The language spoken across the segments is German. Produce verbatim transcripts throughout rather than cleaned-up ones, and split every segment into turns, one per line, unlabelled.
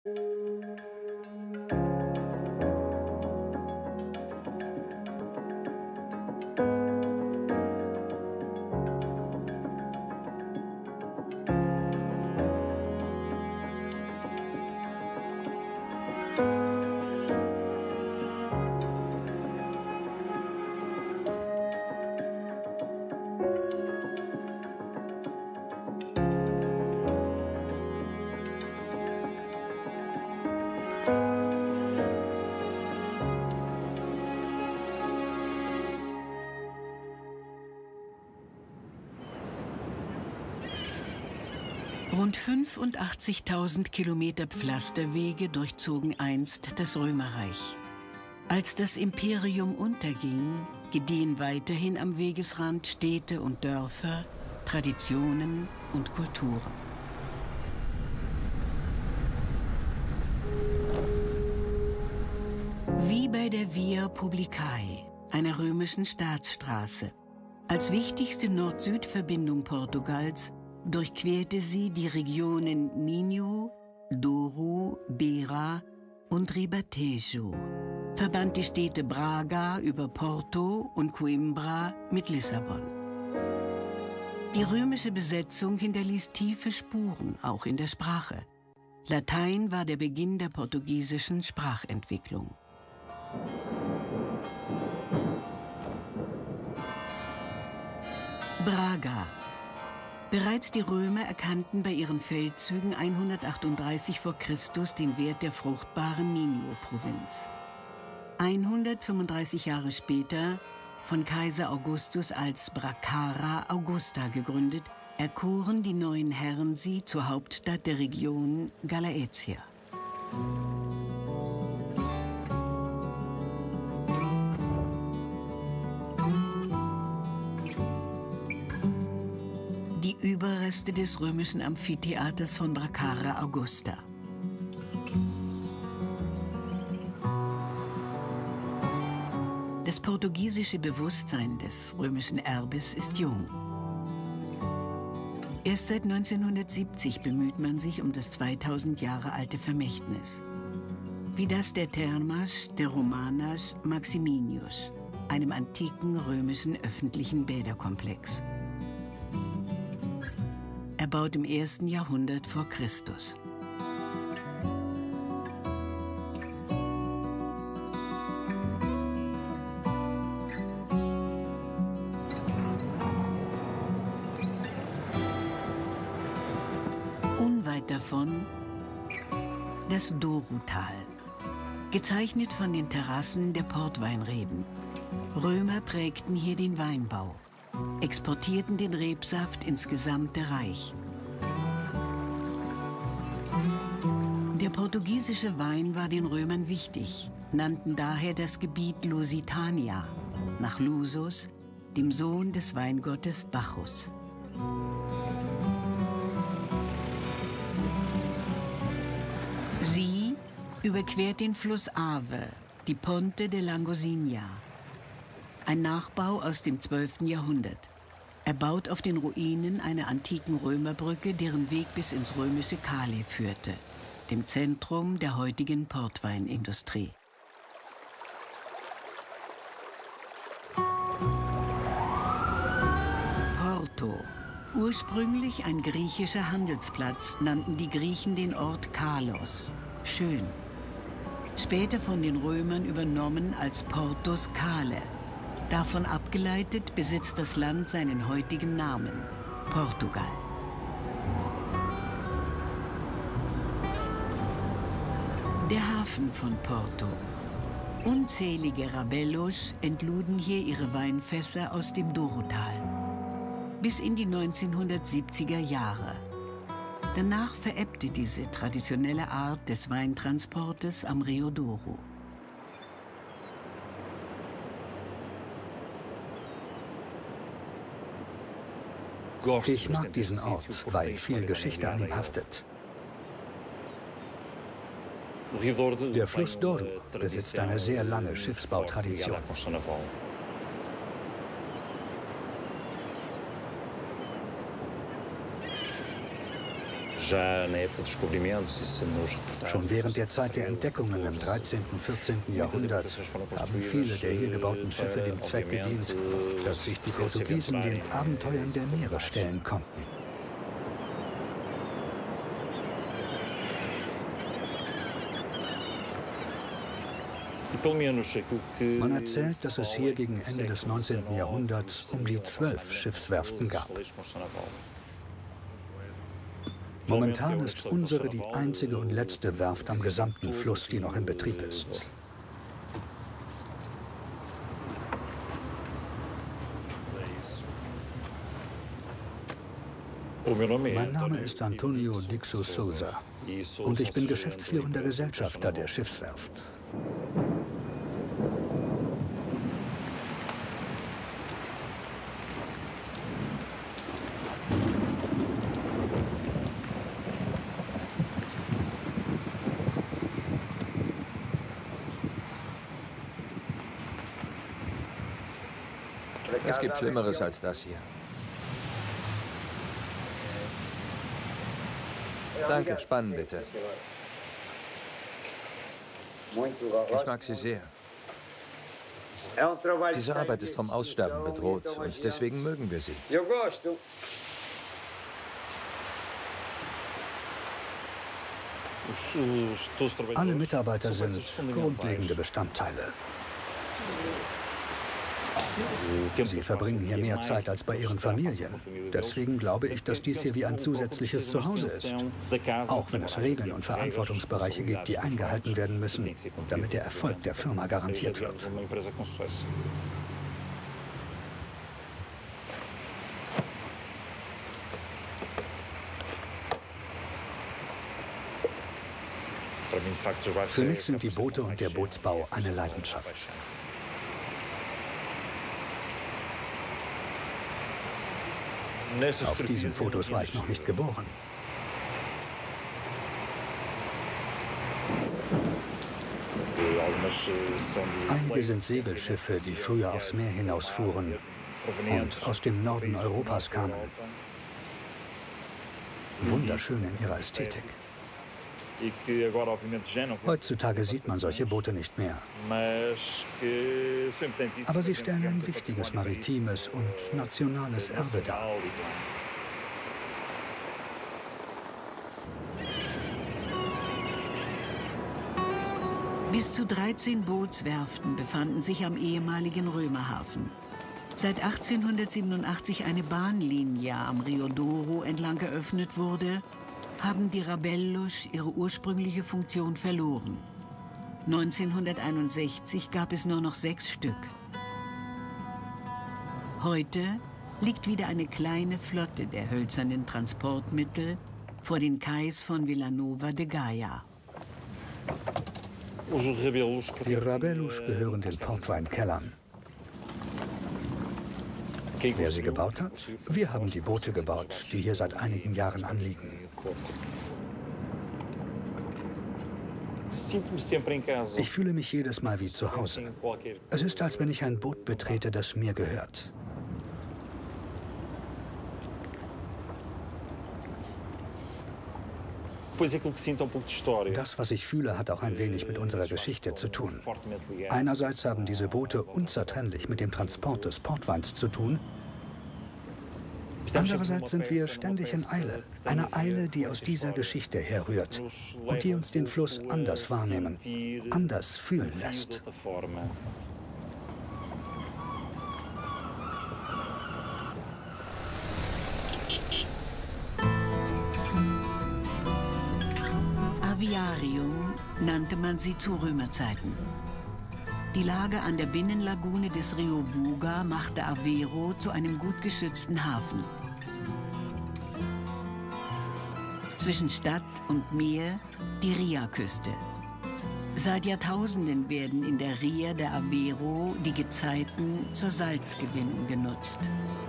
Rund fünfundachtzigtausend Kilometer Pflasterwege durchzogen einst das Römerreich. Als das Imperium unterging, gediehen weiterhin am Wegesrand Städte und Dörfer, Traditionen und Kulturen. Wie bei der Via Publicae, einer römischen Staatsstraße. Als wichtigste Nord-Süd-Verbindung Portugals durchquerte sie die Regionen Minho, Douro, Beira und Ribatejo, verband die Städte Braga über Porto und Coimbra mit Lissabon. Die römische Besetzung hinterließ tiefe Spuren, auch in der Sprache. Latein war der Beginn der portugiesischen Sprachentwicklung. Braga. Bereits die Römer erkannten bei ihren Feldzügen hundertachtunddreißig vor Christus den Wert der fruchtbaren Minho-Provinz. hundertfünfunddreißig Jahre später, von Kaiser Augustus als Bracara Augusta gegründet, erkoren die neuen Herren sie zur Hauptstadt der Region Gallaecia. Die Überreste des römischen Amphitheaters von Bracara Augusta. Das portugiesische Bewusstsein des römischen Erbes ist jung. Erst seit neunzehnhundertsiebzig bemüht man sich um das zweitausend Jahre alte Vermächtnis. Wie das der Thermas der Romanas Maximinius, einem antiken römischen öffentlichen Bäderkomplex. Erbaut im ersten Jahrhundert vor Christus. Unweit davon das Dourotal, gezeichnet von den Terrassen der Portweinreben. Römer prägten hier den Weinbau, exportierten den Rebsaft ins gesamte Reich. Der portugiesische Wein war den Römern wichtig, nannten daher das Gebiet Lusitania, nach Lusus, dem Sohn des Weingottes Bacchus. Sie überquert den Fluss Ave, die Ponte de Langosinha, ein Nachbau aus dem zwölften Jahrhundert. Erbaut auf den Ruinen einer antiken Römerbrücke, deren Weg bis ins römische Calais führte, dem Zentrum der heutigen Portweinindustrie. Porto. Ursprünglich ein griechischer Handelsplatz, nannten die Griechen den Ort Kalos, schön. Später von den Römern übernommen als Portus Cale. Davon abgeleitet besitzt das Land seinen heutigen Namen, Portugal. Der Hafen von Porto. Unzählige Rabellos entluden hier ihre Weinfässer aus dem Dourotal. Bis in die neunzehnhundertsiebziger Jahre. Danach verebbte diese traditionelle Art des Weintransportes am Rio Douro.
Ich mag diesen Ort, weil viel Geschichte an ihm haftet. Der Fluss Douro besitzt eine sehr lange Schiffsbautradition. Schon während der Zeit der Entdeckungen im dreizehnten und vierzehnten Jahrhundert haben viele der hier gebauten Schiffe dem Zweck gedient, dass sich die Portugiesen den Abenteuern der Meere stellen konnten. Man erzählt, dass es hier gegen Ende des neunzehnten Jahrhunderts um die zwölf Schiffswerften gab. Momentan ist unsere die einzige und letzte Werft am gesamten Fluss, die noch in Betrieb ist. Mein Name ist Antonio Dixo Souza und ich bin geschäftsführender Gesellschafter der Schiffswerft.
Es gibt Schlimmeres als das hier. Danke, spannen bitte. Ich mag sie sehr. Diese Arbeit ist vom Aussterben bedroht und deswegen mögen wir sie.
Alle Mitarbeiter sind grundlegende Bestandteile. Sie verbringen hier mehr Zeit als bei ihren Familien. Deswegen glaube ich, dass dies hier wie ein zusätzliches Zuhause ist. Auch wenn es Regeln und Verantwortungsbereiche gibt, die eingehalten werden müssen, damit der Erfolg der Firma garantiert wird. Für mich sind die Boote und der Bootsbau eine Leidenschaft. Auf diesen Fotos war ich noch nicht geboren. Einige sind Segelschiffe, die früher aufs Meer hinausfuhren und aus dem Norden Europas kamen. Wunderschön in ihrer Ästhetik. Heutzutage sieht man solche Boote nicht mehr. Aber sie stellen ein wichtiges maritimes und nationales Erbe dar.
Bis zu dreizehn Bootswerften befanden sich am ehemaligen Römerhafen. Seit achtzehnhundertsiebenundachtzig eine Bahnlinie am Rio Douro entlang geöffnet wurde, haben die Rabellos ihre ursprüngliche Funktion verloren. neunzehnhunderteinundsechzig gab es nur noch sechs Stück. Heute liegt wieder eine kleine Flotte der hölzernen Transportmittel vor den Kais von Villanova de Gaia.
Die Rabellos gehören den Portweinkellern. Wer sie gebaut hat? Wir haben die Boote gebaut, die hier seit einigen Jahren anliegen. Ich fühle mich jedes Mal wie zu Hause. Es ist, als wenn ich ein Boot betrete, das mir gehört. Das, was ich fühle, hat auch ein wenig mit unserer Geschichte zu tun. Einerseits haben diese Boote unzertrennlich mit dem Transport des Portweins zu tun. Andererseits sind wir ständig in Eile. Eine Eile, die aus dieser Geschichte herrührt und die uns den Fluss anders wahrnehmen, anders fühlen lässt.
Aviarium nannte man sie zu Römerzeiten. Die Lage an der Binnenlagune des Rio Vuga machte Aveiro zu einem gut geschützten Hafen. Zwischen Stadt und Meer die Ria-Küste. Seit Jahrtausenden werden in der Ria de Aveiro die Gezeiten zur Salzgewinnung genutzt.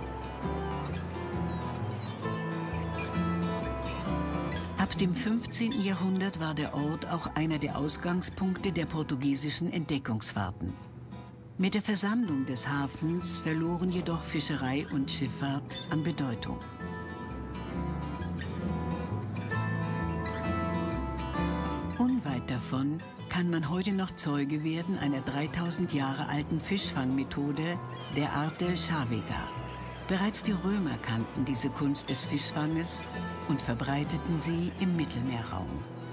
Ab dem fünfzehnten Jahrhundert war der Ort auch einer der Ausgangspunkte der portugiesischen Entdeckungsfahrten. Mit der Versandung des Hafens verloren jedoch Fischerei und Schifffahrt an Bedeutung. davon kann man heute noch Zeuge werden einer dreitausend Jahre alten Fischfangmethode der Arte Chavega. Bereits die Römer kannten diese Kunst des Fischfanges und verbreiteten sie im Mittelmeerraum.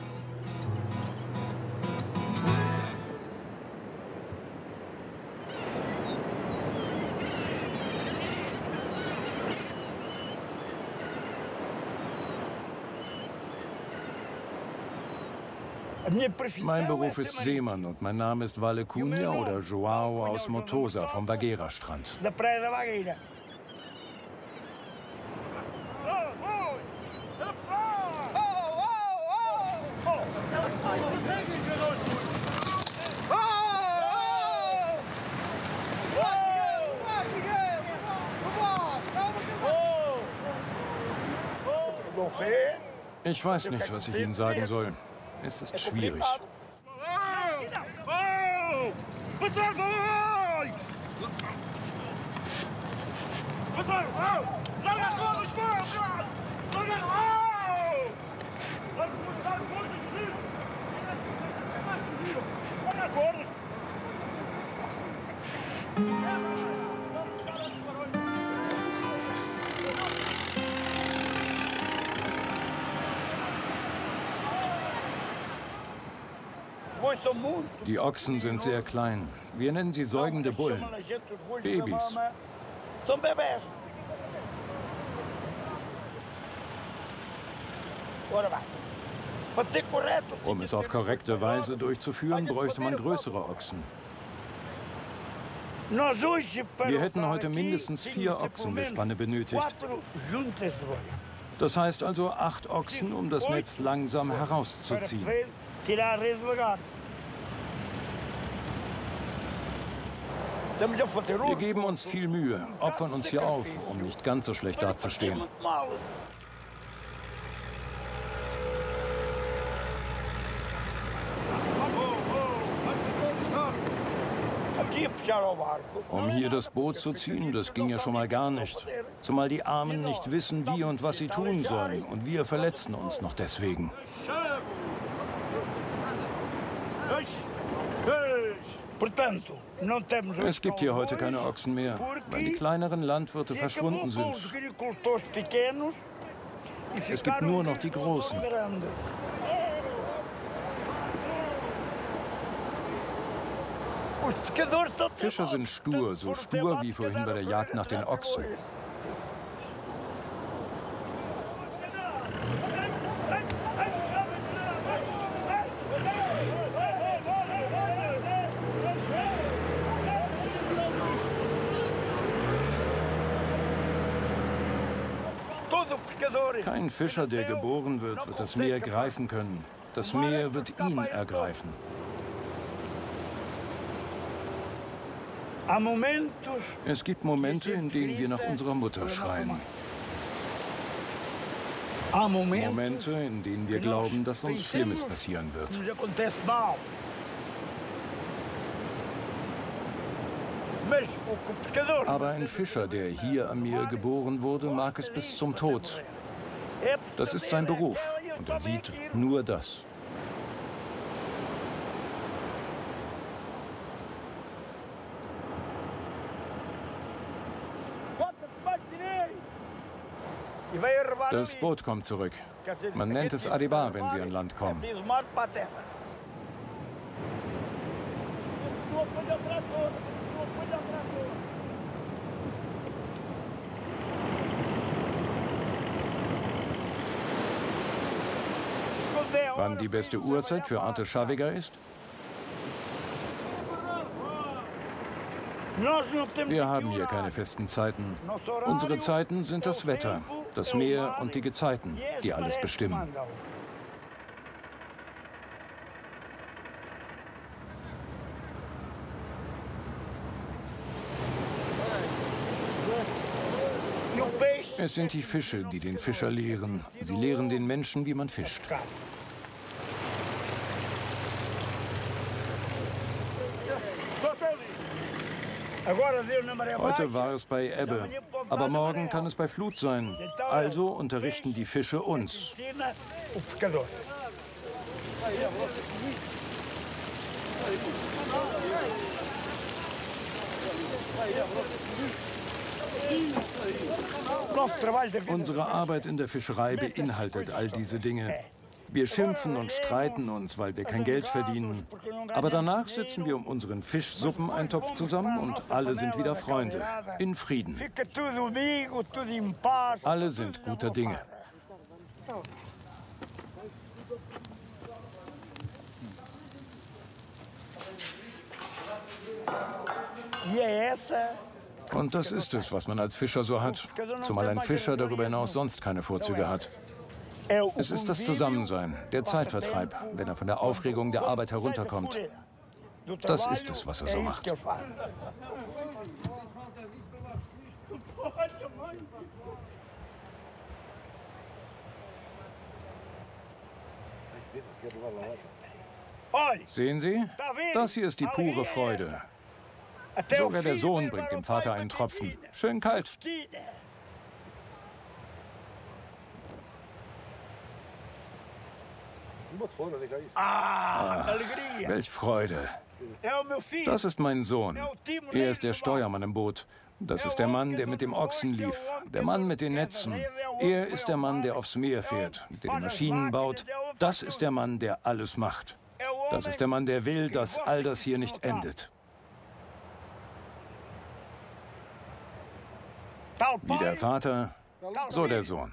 Mein Beruf ist Seemann und mein Name ist Valle Cunha oder João aus Motosa vom Baguera-Strand. Ich weiß nicht, was ich Ihnen sagen soll. Es ist schwierig. Die Ochsen sind sehr klein. Wir nennen sie säugende Bullen. Babys. Um es auf korrekte Weise durchzuführen, bräuchte man größere Ochsen. Wir hätten heute mindestens vier Ochsengespanne benötigt. Das heißt also acht Ochsen, um das Netz langsam herauszuziehen. Wir geben uns viel Mühe, opfern uns hier auf, um nicht ganz so schlecht dazustehen. Um hier das Boot zu ziehen, das ging ja schon mal gar nicht. Zumal die Armen nicht wissen, wie und was sie tun sollen. Und wir verletzen uns noch deswegen. Es gibt hier heute keine Ochsen mehr, weil die kleineren Landwirte verschwunden sind. Es gibt nur noch die großen. Fischer sind stur, so stur wie vorhin bei der Jagd nach den Ochsen. Kein Fischer, der geboren wird, wird das Meer greifen können. Das Meer wird ihn ergreifen. Es gibt Momente, in denen wir nach unserer Mutter schreien. Momente, in denen wir glauben, dass uns Schlimmes passieren wird. Aber ein Fischer, der hier am Meer geboren wurde, mag es bis zum Tod. Das ist sein Beruf und er sieht nur das. Das Boot kommt zurück. Man nennt es Arribar, wenn sie an Land kommen. Wann die beste Uhrzeit für Arte Chavega ist? Wir haben hier keine festen Zeiten. Unsere Zeiten sind das Wetter, das Meer und die Gezeiten, die alles bestimmen. Es sind die Fische, die den Fischer lehren. Sie lehren den Menschen, wie man fischt. Heute war es bei Ebbe, aber morgen kann es bei Flut sein. Also unterrichten die Fische uns. Unsere Arbeit in der Fischerei beinhaltet all diese Dinge. Wir schimpfen und streiten uns, weil wir kein Geld verdienen. Aber danach sitzen wir um unseren Fischsuppeneintopf zusammen und alle sind wieder Freunde, in Frieden. Alle sind guter Dinge. Und das ist es, was man als Fischer so hat. Zumal ein Fischer darüber hinaus sonst keine Vorzüge hat. Es ist das Zusammensein, der Zeitvertreib, wenn er von der Aufregung der Arbeit herunterkommt. Das ist es, was er so macht. Sehen Sie? Das hier ist die pure Freude. Sogar der Sohn bringt dem Vater einen Tropfen. Schön kalt. Ah, welch Freude. Das ist mein Sohn. Er ist der Steuermann im Boot. Das ist der Mann, der mit dem Ochsen lief. Der Mann mit den Netzen. Er ist der Mann, der aufs Meer fährt, der die Maschinen baut. Das ist der Mann, der alles macht. Das ist der Mann, der will, dass all das hier nicht endet. Wie der Vater, so der Sohn.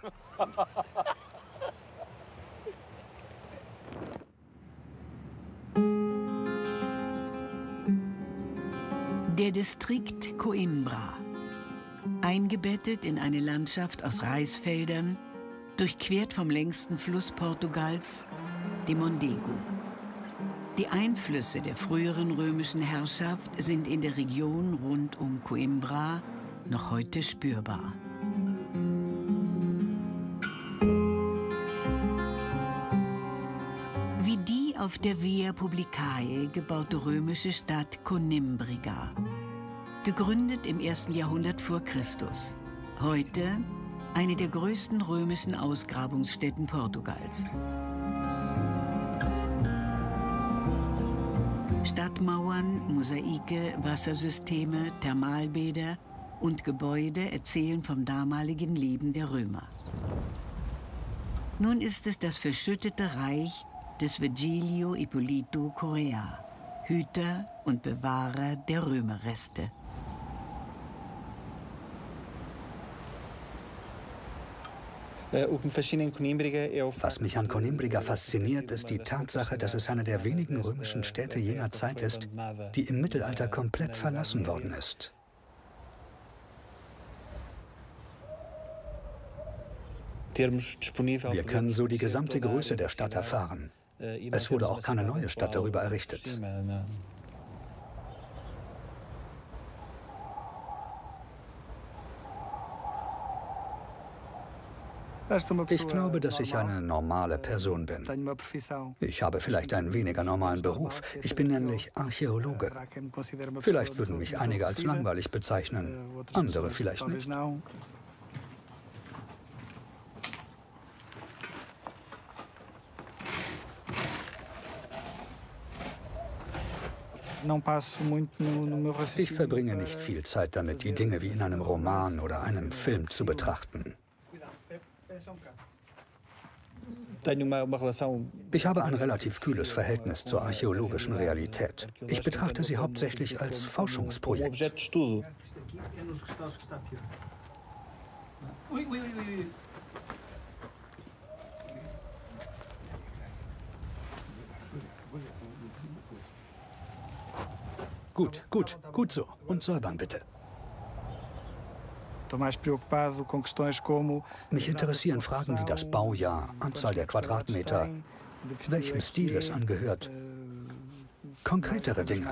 Der Distrikt Coimbra, eingebettet in eine Landschaft aus Reisfeldern, durchquert vom längsten Fluss Portugals, dem Mondego. Die Einflüsse der früheren römischen Herrschaft sind in der Region rund um Coimbra noch heute spürbar. Wie die auf der Via Publicae gebaute römische Stadt Conimbriga, gegründet im ersten Jahrhundert vor Christus. Heute eine der größten römischen Ausgrabungsstätten Portugals. Stadtmauern, Mosaike, Wassersysteme, Thermalbäder und Gebäude erzählen vom damaligen Leben der Römer. Nun ist es das verschüttete Reich des Virgilio Ippolito Correa, Hüter und Bewahrer der Römerreste.
Was mich an Conimbriga fasziniert, ist die Tatsache, dass es eine der wenigen römischen Städte jener Zeit ist, die im Mittelalter komplett verlassen worden ist. Wir können so die gesamte Größe der Stadt erfahren. Es wurde auch keine neue Stadt darüber errichtet. Ich glaube, dass ich eine normale Person bin. Ich habe vielleicht einen weniger normalen Beruf. Ich bin nämlich Archäologe. Vielleicht würden mich einige als langweilig bezeichnen, andere vielleicht nicht. Ich verbringe nicht viel Zeit damit, die Dinge wie in einem Roman oder einem Film zu betrachten. Ich habe ein relativ kühles Verhältnis zur archäologischen Realität. Ich betrachte sie hauptsächlich als Forschungsprojekt. Gut, gut, gut so. Und säubern bitte. Mich interessieren Fragen wie das Baujahr, Anzahl der Quadratmeter, welchem Stil es angehört. Konkretere Dinge.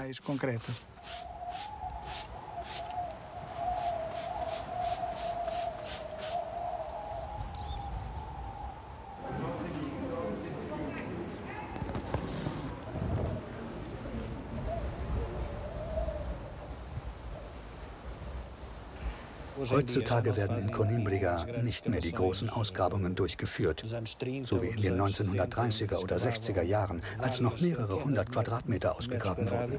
Heutzutage werden in Coimbra nicht mehr die großen Ausgrabungen durchgeführt, so wie in den neunzehnhundertdreißiger oder sechziger Jahren, als noch mehrere hundert Quadratmeter ausgegraben wurden.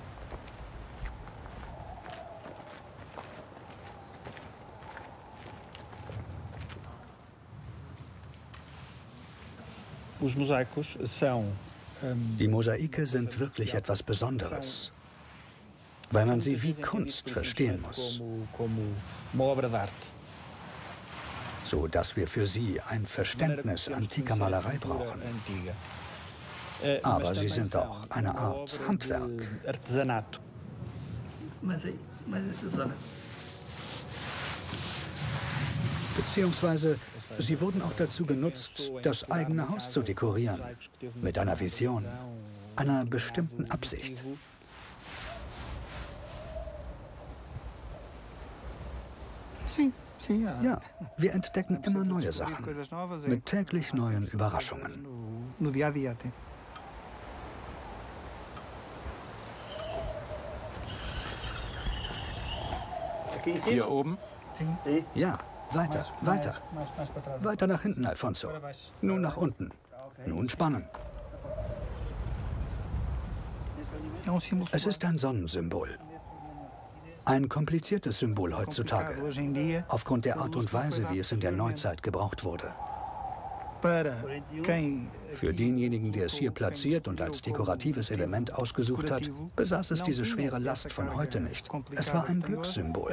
Die Mosaike sind wirklich etwas Besonderes, weil man sie wie Kunst verstehen muss, so dass wir für sie ein Verständnis antiker Malerei brauchen. Aber sie sind auch eine Art Handwerk. Beziehungsweise, sie wurden auch dazu genutzt, das eigene Haus zu dekorieren, mit einer Vision, einer bestimmten Absicht. Ja, wir entdecken immer neue Sachen, mit täglich neuen Überraschungen.
Hier oben?
Ja, weiter, weiter. Weiter nach hinten, Alfonso. Nun nach unten. Nun spannen. Es ist ein Sonnensymbol. Ein kompliziertes Symbol heutzutage, aufgrund der Art und Weise, wie es in der Neuzeit gebraucht wurde. Für denjenigen, der es hier platziert und als dekoratives Element ausgesucht hat, besaß es diese schwere Last von heute nicht. Es war ein Glückssymbol.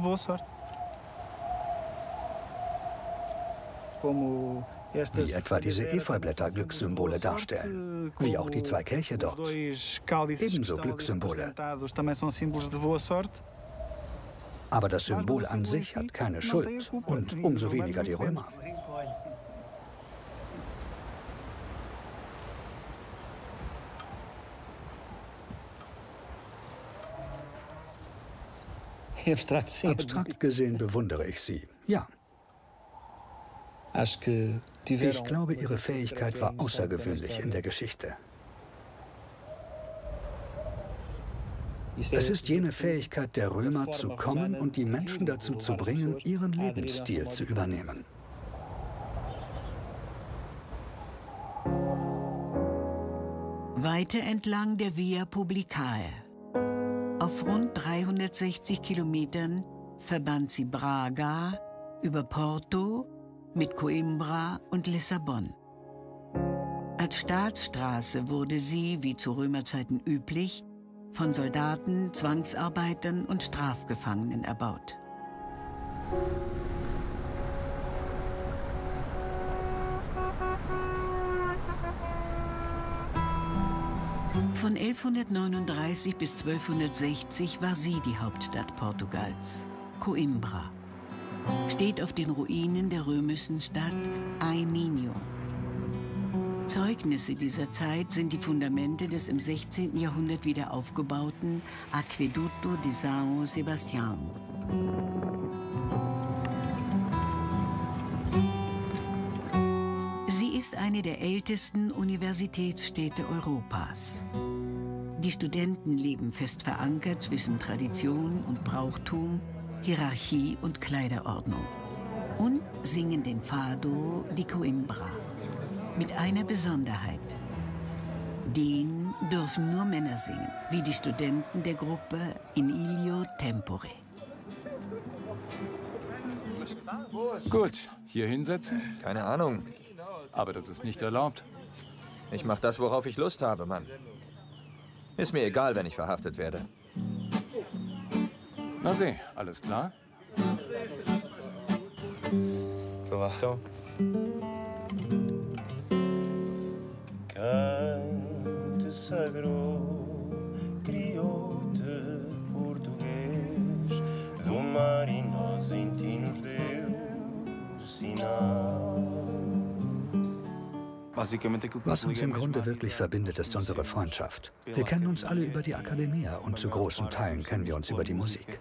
Wie etwa diese Efeublätter Glückssymbole darstellen, wie auch die zwei Kelche dort. Ebenso Glückssymbole. Aber das Symbol an sich hat keine Schuld und umso weniger die Römer. Abstrakt gesehen bewundere ich sie, ja. Ich glaube, ihre Fähigkeit war außergewöhnlich in der Geschichte. Es ist jene Fähigkeit der Römer zu kommen und die Menschen dazu zu bringen, ihren Lebensstil zu übernehmen.
Weiter entlang der Via Publicae. Auf rund dreihundertsechzig Kilometern verband sie Braga über Porto mit Coimbra und Lissabon. Als Staatsstraße wurde sie, wie zu Römerzeiten üblich, von Soldaten, Zwangsarbeitern und Strafgefangenen erbaut. Von elfhundertneununddreißig bis zwölfhundertsechzig war sie die Hauptstadt Portugals, Coimbra. Steht auf den Ruinen der römischen Stadt Aimino. Zeugnisse dieser Zeit sind die Fundamente des im sechzehnten Jahrhundert wieder aufgebauten Aqueduto de São Sebastião. Sie ist eine der ältesten Universitätsstädte Europas. Die Studenten leben fest verankert zwischen Tradition und Brauchtum, Hierarchie und Kleiderordnung und singen den Fado di Coimbra. Mit einer Besonderheit. Den dürfen nur Männer singen, wie die Studenten der Gruppe In Ilio Tempore.
Gut, hier hinsetzen?
Keine Ahnung.
Aber das ist nicht erlaubt.
Ich mach das, worauf ich Lust habe, Mann. Ist mir egal, wenn ich verhaftet werde.
Na seh, alles klar?
So. Quem te sagrou, criou-te português, do mar e nós em ti nos deu sinal.
Was uns im Grunde wirklich verbindet, ist unsere Freundschaft. Wir kennen uns alle über die Academia und zu großen Teilen kennen wir uns über die Musik.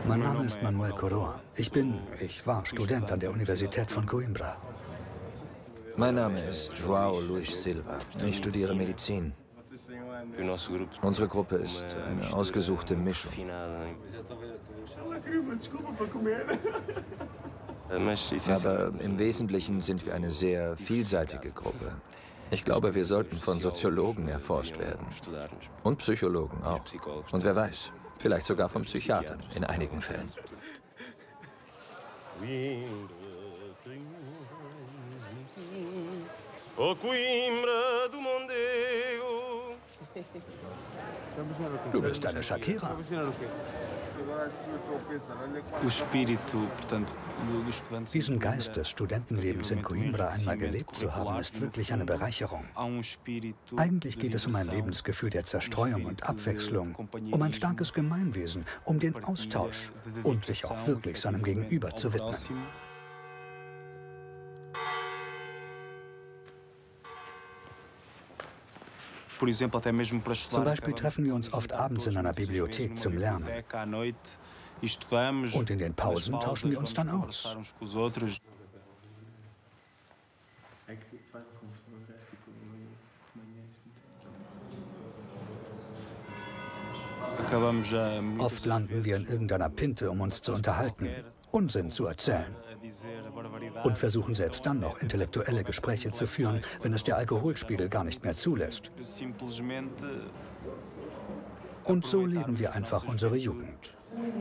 Mein Name ist Manuel Coroa. Ich bin, ich war Student an der Universität von Coimbra.
Mein Name ist João Luis Silva. Ich studiere Medizin. Unsere Gruppe ist eine ausgesuchte Mischung. Aber im Wesentlichen sind wir eine sehr vielseitige Gruppe. Ich glaube, wir sollten von Soziologen erforscht werden. Und Psychologen auch. Und wer weiß, vielleicht sogar von Psychiatern in einigen Fällen.
Du bist eine Shakira. Diesen Geist des Studentenlebens in Coimbra einmal gelebt zu haben, ist wirklich eine Bereicherung. Eigentlich geht es um ein Lebensgefühl der Zerstreuung und Abwechslung, um ein starkes Gemeinwesen, um den Austausch und sich auch wirklich seinem Gegenüber zu widmen. Zum Beispiel treffen wir uns oft abends in einer Bibliothek zum Lernen. Und in den Pausen tauschen wir uns dann aus. Oft landen wir in irgendeiner Pinte, um uns zu unterhalten, Unsinn zu erzählen. Und versuchen selbst dann noch intellektuelle Gespräche zu führen, wenn es der Alkoholspiegel gar nicht mehr zulässt. Und so leben wir einfach unsere Jugend.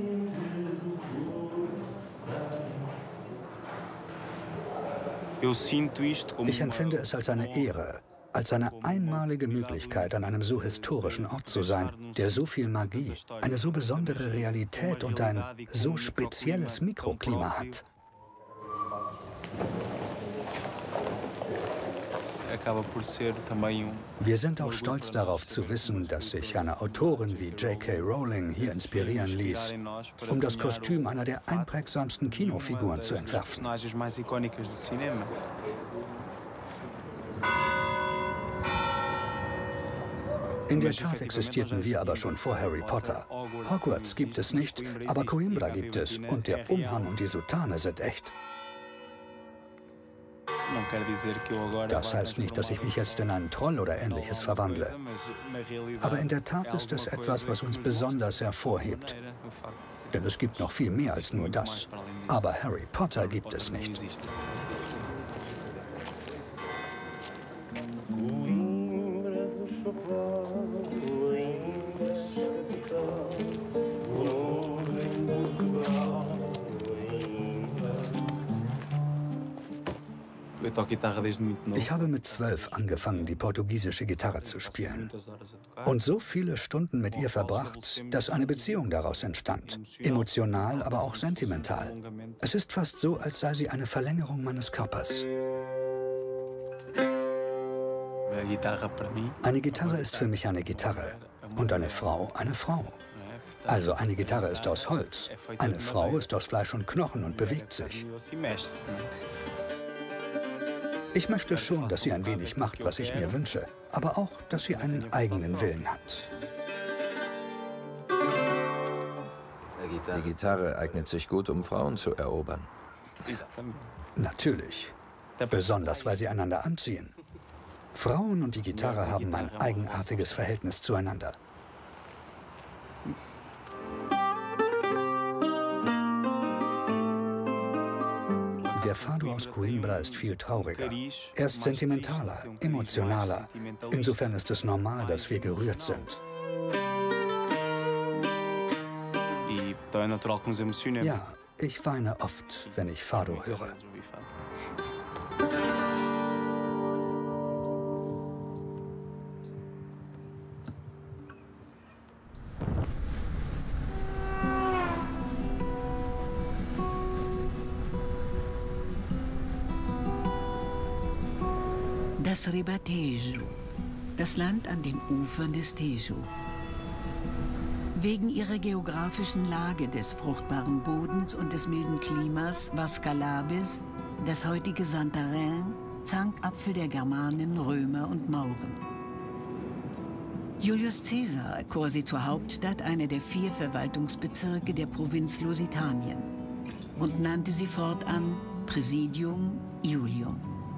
Ich empfinde es als eine Ehre, als eine einmalige Möglichkeit, an einem so historischen Ort zu sein, der so viel Magie, eine so besondere Realität und ein so spezielles Mikroklima hat. Wir sind auch stolz darauf zu wissen, dass sich eine Autorin wie J K Rowling hier inspirieren ließ, um das Kostüm einer der einprägsamsten Kinofiguren zu entwerfen. In der Tat existierten wir aber schon vor Harry Potter. Hogwarts gibt es nicht, aber Coimbra gibt es und der Umhang und die Soutane sind echt. Das heißt nicht, dass ich mich jetzt in einen Troll oder Ähnliches verwandle. Aber in der Tat ist es etwas, was uns besonders hervorhebt. Denn es gibt noch viel mehr als nur das. Aber Harry Potter gibt es nicht. Ich habe mit zwölf angefangen, die portugiesische Gitarre zu spielen. Und so viele Stunden mit ihr verbracht, dass eine Beziehung daraus entstand. Emotional, aber auch sentimental. Es ist fast so, als sei sie eine Verlängerung meines Körpers. Eine Gitarre ist für mich eine Gitarre und eine Frau eine Frau. Also eine Gitarre ist aus Holz, eine Frau ist aus Fleisch und Knochen und bewegt sich. Ich möchte schon, dass sie ein wenig macht, was ich mir wünsche, aber auch, dass sie einen eigenen Willen hat.
Die Gitarre eignet sich gut, um Frauen zu erobern.
Natürlich. Besonders, weil sie einander anziehen. Frauen und die Gitarre haben ein eigenartiges Verhältnis zueinander. Der Fado aus Coimbra ist viel trauriger. Er ist sentimentaler, emotionaler. Insofern ist es normal, dass wir gerührt sind. Ja, ich weine oft, wenn ich Fado höre.
Das Ribatejo, das Land an den Ufern des Tejo. Wegen ihrer geografischen Lage des fruchtbaren Bodens und des milden Klimas war Scalabes, das heutige Santarém, Zankapfel der Germanen, Römer und Mauren. Julius Caesar erkor sie zur Hauptstadt einer der vier Verwaltungsbezirke der Provinz Lusitanien und nannte sie fortan Praesidium Iulium.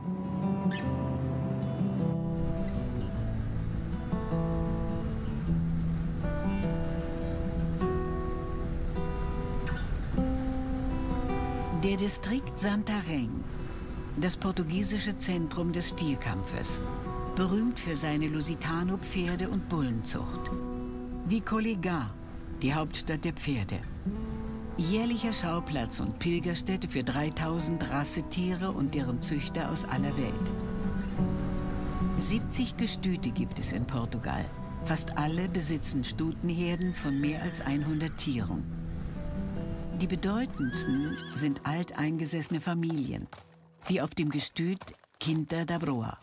Der Distrikt Santarém, das portugiesische Zentrum des Stierkampfes, berühmt für seine Lusitano-Pferde- und Bullenzucht. Wie Collegar, die Hauptstadt der Pferde. Jährlicher Schauplatz und Pilgerstätte für dreitausend Rassetiere und deren Züchter aus aller Welt. siebzig Gestüte gibt es in Portugal. Fast alle besitzen Stutenherden von mehr als hundert Tieren. Die bedeutendsten sind alteingesessene Familien, wie auf dem Gestüt Quinta da Broa.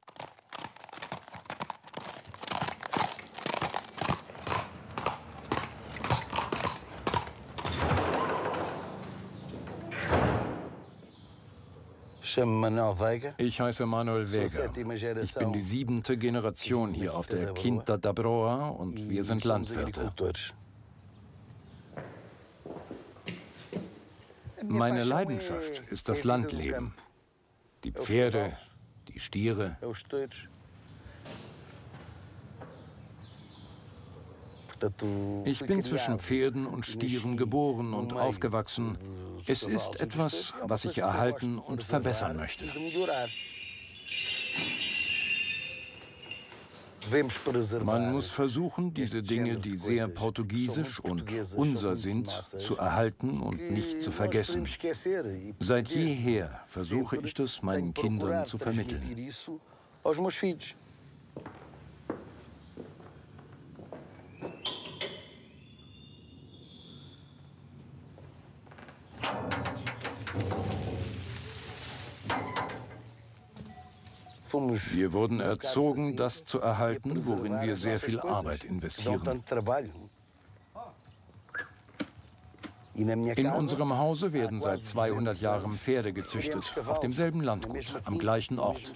Ich heiße Manuel Vega. Ich bin die siebente Generation hier auf der Quinta da Broa und wir sind Landwirte. Meine Leidenschaft ist das Landleben. Die Pferde, die Stiere. Ich bin zwischen Pferden und Stieren geboren und aufgewachsen. Es ist etwas, was ich erhalten und verbessern möchte. Man muss versuchen, diese Dinge, die sehr portugiesisch und unser sind, zu erhalten und nicht zu vergessen. Seit jeher versuche ich das meinen Kindern zu vermitteln. Wir wurden erzogen, das zu erhalten, worin wir sehr viel Arbeit investieren. In unserem Hause werden seit zweihundert Jahren Pferde gezüchtet, auf demselben Landgut, am gleichen Ort.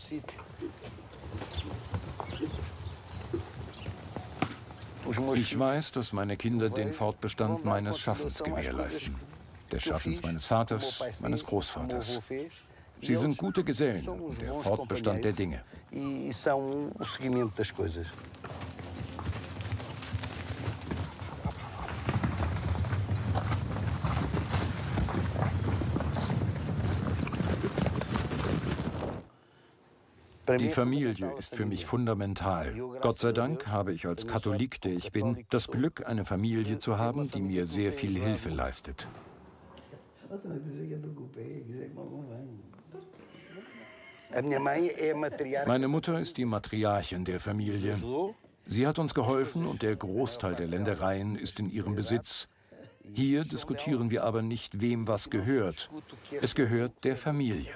Ich weiß, dass meine Kinder den Fortbestand meines Schaffens gewährleisten. Des Schaffens meines Vaters, meines Großvaters. Sie sind gute Gesellen und der Fortbestand der Dinge. Die Familie ist für mich fundamental. Gott sei Dank habe ich als Katholik, der ich bin, das Glück, eine Familie zu haben, die mir sehr viel Hilfe leistet. Meine Mutter ist die Matriarchin der Familie. Sie hat uns geholfen und der Großteil der Ländereien ist in ihrem Besitz. Hier diskutieren wir aber nicht, wem was gehört. Es gehört der Familie.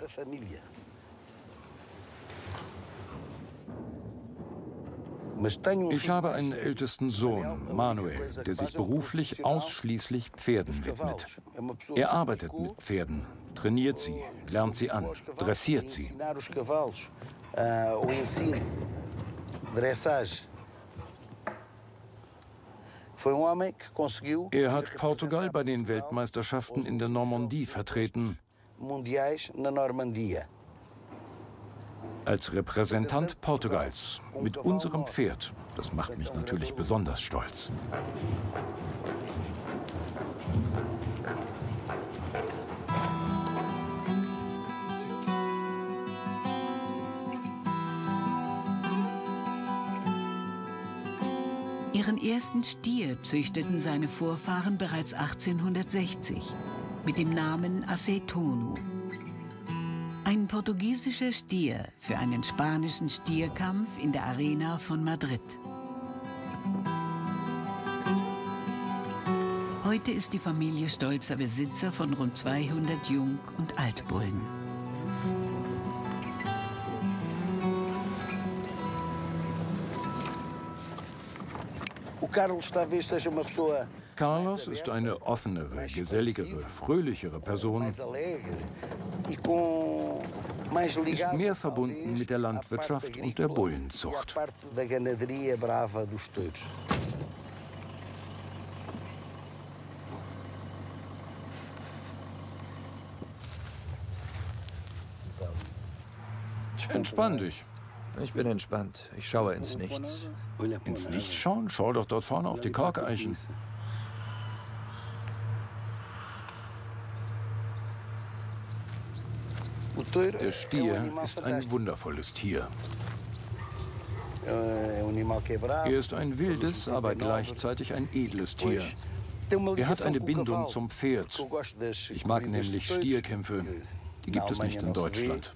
Ich habe einen ältesten Sohn, Manuel, der sich beruflich ausschließlich Pferden widmet. Er arbeitet mit Pferden, trainiert sie, lernt sie an, dressiert sie. Er hat Portugal bei den Weltmeisterschaften in der Normandie vertreten. Als Repräsentant Portugals, mit unserem Pferd. Das macht mich natürlich besonders stolz.
Ihren ersten Stier züchteten seine Vorfahren bereits achtzehnhundertsechzig mit dem Namen Aceitonu. Ein portugiesischer Stier für einen spanischen Stierkampf in der Arena von Madrid. Heute ist die Familie stolzer Besitzer von rund zweihundert Jung- und Altbullen.
Carlos ist eine offenere, geselligere, fröhlichere Person. ist mehr verbunden mit der Landwirtschaft und der Bullenzucht. Entspann dich.
Ich bin entspannt. Ich schaue ins Nichts.
Ins Nichts schauen? Schau doch dort vorne auf die Korkeichen. Der Stier ist ein wundervolles Tier. Er ist ein wildes, aber gleichzeitig ein edles Tier. Er hat eine Bindung zum Pferd. Ich mag nämlich Stierkämpfe. Die gibt es nicht in Deutschland.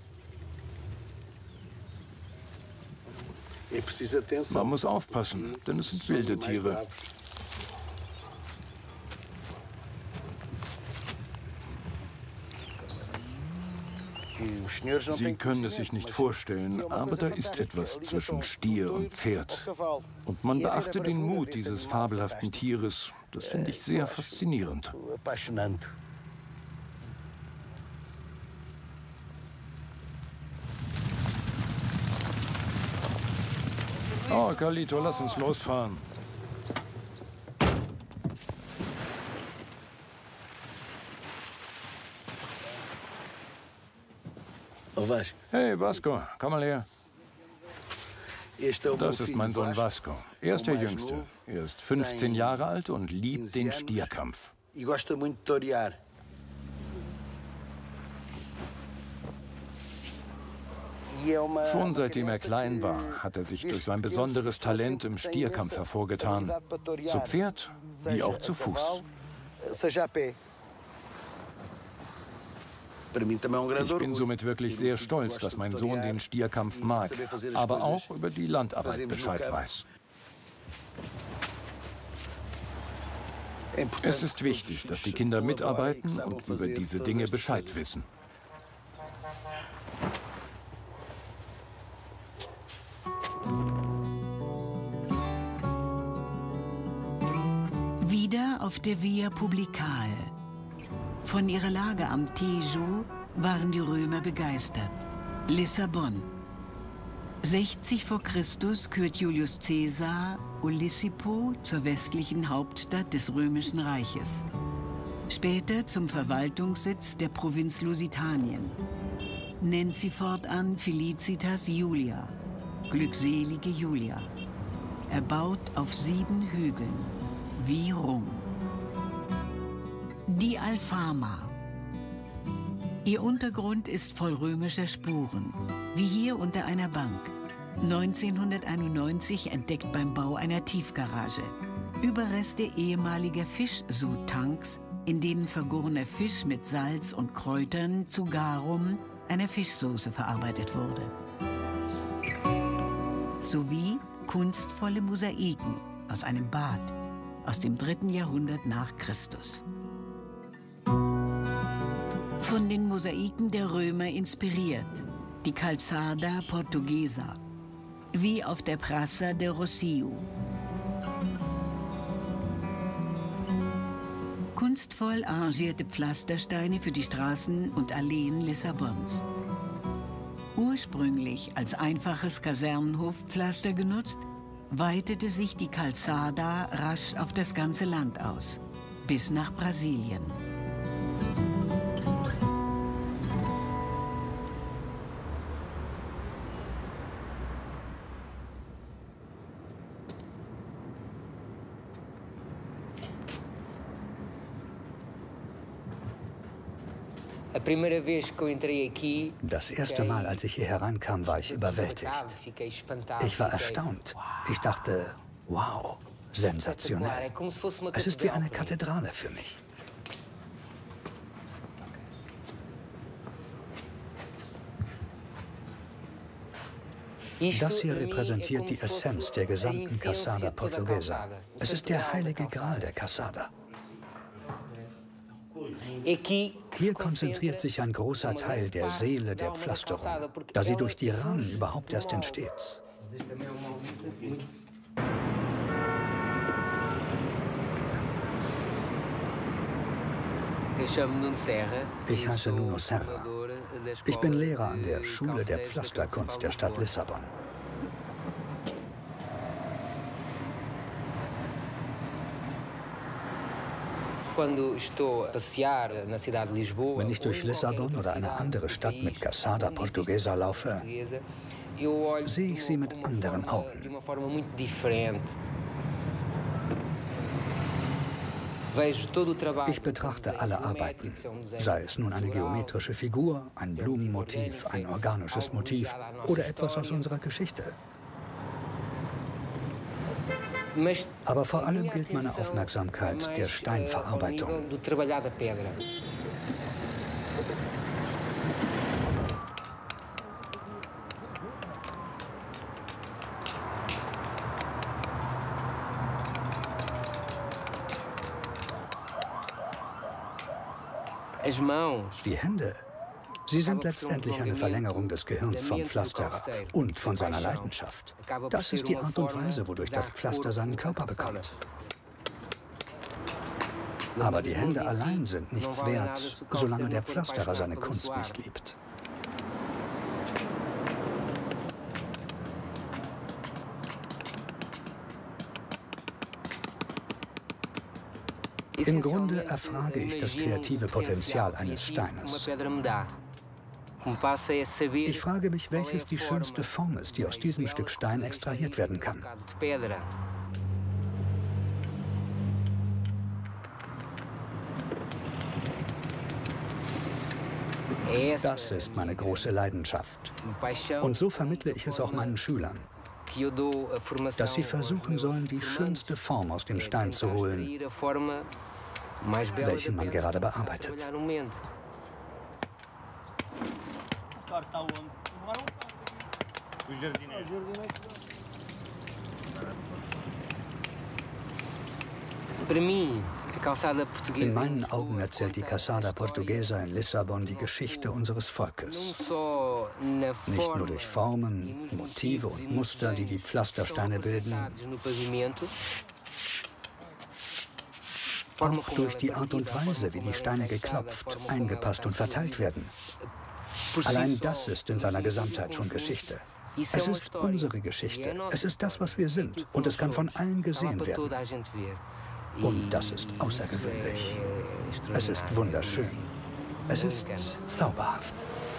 Man muss aufpassen, denn es sind wilde Tiere. Sie können es sich nicht vorstellen, aber da ist etwas zwischen Stier und Pferd. Und man beachte den Mut dieses fabelhaften Tieres. Das finde ich sehr faszinierend. Oh, Carlito, lass uns losfahren. Hey, Vasco, komm mal her. Das ist mein Sohn Vasco. Er ist der Jüngste. Er ist fünfzehn Jahre alt und liebt den Stierkampf. Schon seitdem er klein war, hat er sich durch sein besonderes Talent im Stierkampf hervorgetan. Zu Pferd wie auch zu Fuß. Ich bin somit wirklich sehr stolz, dass mein Sohn den Stierkampf mag, aber auch über die Landarbeit Bescheid weiß. Es ist wichtig, dass die Kinder mitarbeiten und über diese Dinge Bescheid wissen.
Wieder auf der Via Publicae. Von ihrer Lage am Tejo waren die Römer begeistert. Lissabon. sechzig vor Christus kürt Julius Caesar Olisipo zur westlichen Hauptstadt des Römischen Reiches. Später zum Verwaltungssitz der Provinz Lusitanien. Nennt sie fortan Felicitas Julia, glückselige Julia. Erbaut auf sieben Hügeln, wie Rom. Die Alfama. Ihr Untergrund ist voll römischer Spuren, wie hier unter einer Bank. neunzehnhunderteinundneunzig entdeckt beim Bau einer Tiefgarage. Überreste ehemaliger Fischsudtanks, in denen vergorener Fisch mit Salz und Kräutern zu Garum, einer Fischsoße, verarbeitet wurde. Sowie kunstvolle Mosaiken aus einem Bad aus dem dritten Jahrhundert nach Christus. Von den Mosaiken der Römer inspiriert, die Calzada Portuguesa, wie auf der Praça de Rocio. Kunstvoll arrangierte Pflastersteine für die Straßen und Alleen Lissabons. Ursprünglich als einfaches Kasernenhofpflaster genutzt, weitete sich die Calzada rasch auf das ganze Land aus, bis nach Brasilien.
Das erste Mal, als ich hier hereinkam, war ich überwältigt. Ich war erstaunt. Ich dachte, wow, sensationell. Es ist wie eine Kathedrale für mich. Das hier repräsentiert die Essenz der gesamten Calzada Portuguesa. Es ist der heilige Gral der Calzada. Hier konzentriert sich ein großer Teil der Seele der Pflasterung, da sie durch die Rahmen überhaupt erst entsteht. Ich heiße Nuno Serra. Ich bin Lehrer an der Schule der Pflasterkunst der Stadt Lissabon. Wenn ich durch Lissabon oder eine andere Stadt mit Caçada Portuguesa laufe, sehe ich sie mit anderen Augen. Ich betrachte alle Arbeiten, sei es nun eine geometrische Figur, ein Blumenmotiv, ein organisches Motiv oder etwas aus unserer Geschichte. Aber vor allem gilt meine Aufmerksamkeit der Steinverarbeitung. Die Hände, sie sind letztendlich eine Verlängerung des Gehirns vom Pflasterer und von seiner Leidenschaft. Das ist die Art und Weise, wodurch das Pflaster seinen Körper bekommt. Aber die Hände allein sind nichts wert, solange der Pflasterer seine Kunst nicht liebt. Im Grunde erfrage ich das kreative Potenzial eines Steines. Ich frage mich, welches die schönste Form ist, die aus diesem Stück Stein extrahiert werden kann. Das ist meine große Leidenschaft. Und so vermittle ich es auch meinen Schülern, dass sie versuchen sollen, die schönste Form aus dem Stein zu holen, welchen man gerade bearbeitet. In meinen Augen erzählt die Caçada Portuguesa in Lissabon die Geschichte unseres Volkes. Nicht nur durch Formen, Motive und Muster, die die Pflastersteine bilden, auch durch die Art und Weise, wie die Steine geklopft, eingepasst und verteilt werden. Allein das ist in seiner Gesamtheit schon Geschichte. Es ist unsere Geschichte. Es ist das, was wir sind. Und es kann von allen gesehen werden. Und das ist außergewöhnlich. Es ist wunderschön. Es ist zauberhaft.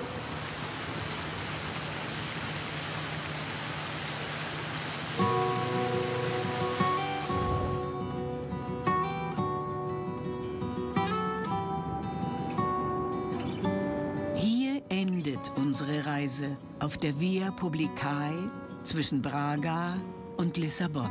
Hier endet unsere Reise auf der Via Publicae zwischen Braga und Lissabon.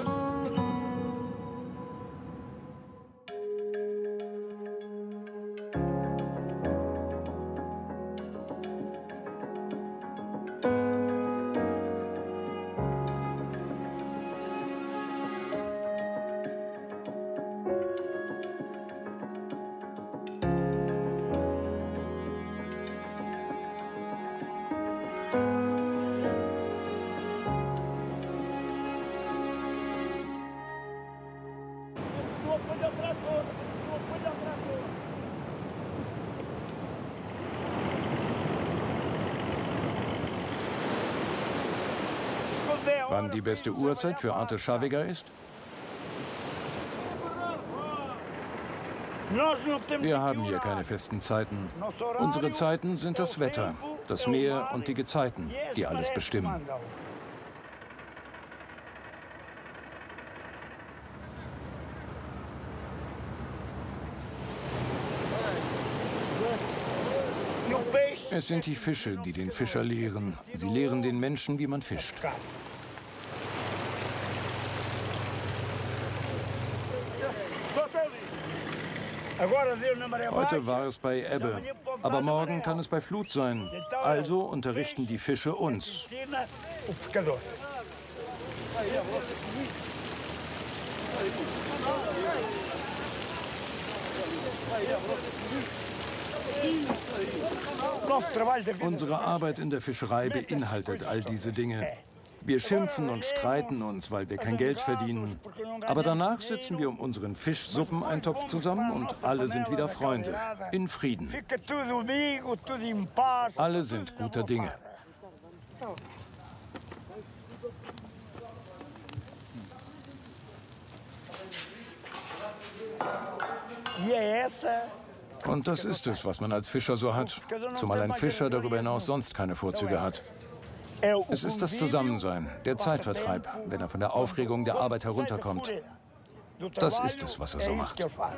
Wann die beste Uhrzeit für Arte Chavega ist? Wir haben hier keine festen Zeiten. Unsere Zeiten sind das Wetter, das Meer und die Gezeiten, die alles bestimmen. Es sind die Fische, die den Fischer lehren. Sie lehren den Menschen, wie man fischt. Heute war es bei Ebbe, aber morgen kann es bei Flut sein. Also unterrichten die Fische uns. Unsere Arbeit in der Fischerei beinhaltet all diese Dinge. Wir schimpfen und streiten uns, weil wir kein Geld verdienen. Aber danach sitzen wir um unseren Fischsuppeneintopf zusammen und alle sind wieder Freunde, in Frieden. Alle sind guter Dinge. Und das ist es, was man als Fischer so hat, zumal ein Fischer darüber hinaus sonst keine Vorzüge hat. Es ist das Zusammensein, der Zeitvertreib, wenn er von der Aufregung der Arbeit herunterkommt. Das ist es, was er so macht.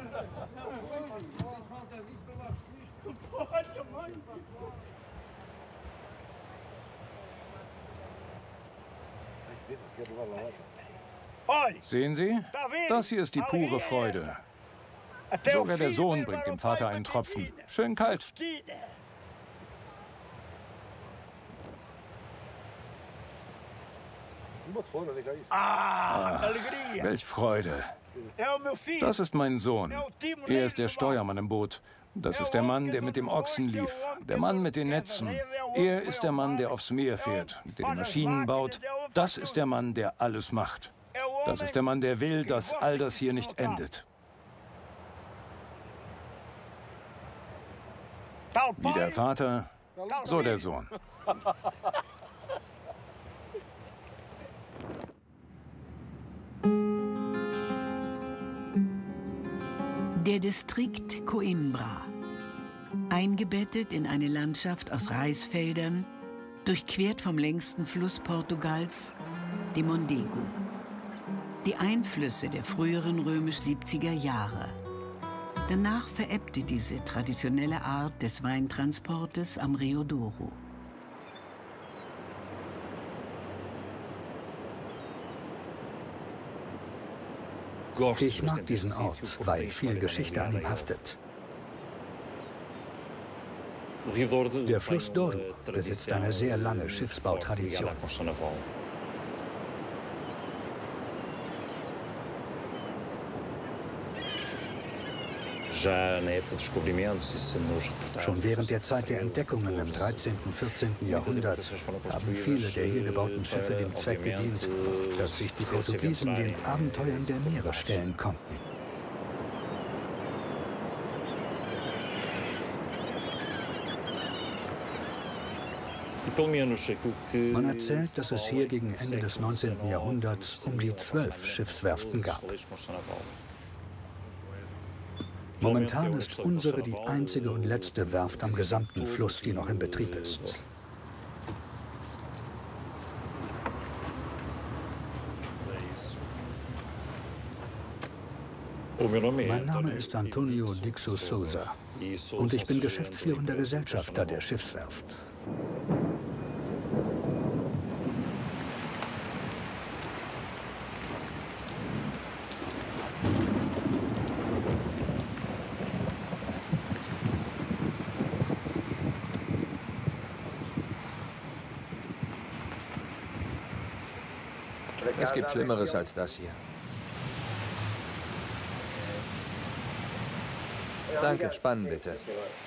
Sehen Sie? Das hier ist die pure Freude. Sogar der Sohn bringt dem Vater einen Tropfen. Schön kalt. Ah, welch Freude. Das ist mein Sohn. Er ist der Steuermann im Boot. Das ist der Mann, der mit dem Ochsen lief. Der Mann mit den Netzen. Er ist der Mann, der aufs Meer fährt, der die Maschinen baut. Das ist der Mann, der alles macht. Das ist der Mann, der will, dass all das hier nicht endet. Wie der Vater, so der Sohn.
Der Distrikt Coimbra, eingebettet in eine Landschaft aus Reisfeldern, durchquert vom längsten Fluss Portugals, dem Mondego. Die Einflüsse der früheren römisch-siebziger Jahre. Danach verebbte diese traditionelle Art des Weintransportes am Rio Douro.
Ich mag diesen Ort, weil viel Geschichte an ihm haftet. Der Fluss Douro besitzt eine sehr lange Schiffsbautradition. Schon während der Zeit der Entdeckungen im dreizehnten, vierzehnten Jahrhundert haben viele der hier gebauten Schiffe dem Zweck gedient, dass sich die Portugiesen den Abenteuern der Meere stellen konnten. Man erzählt, dass es hier gegen Ende des neunzehnten Jahrhunderts um die zwölf Schiffswerften gab. Momentan ist unsere die einzige und letzte Werft am gesamten Fluss, die noch in Betrieb ist. Mein Name ist Antonio Dixo Souza und ich bin geschäftsführender Gesellschafter der Schiffswerft.
Es gibt Schlimmeres als das hier. Danke, spannen bitte.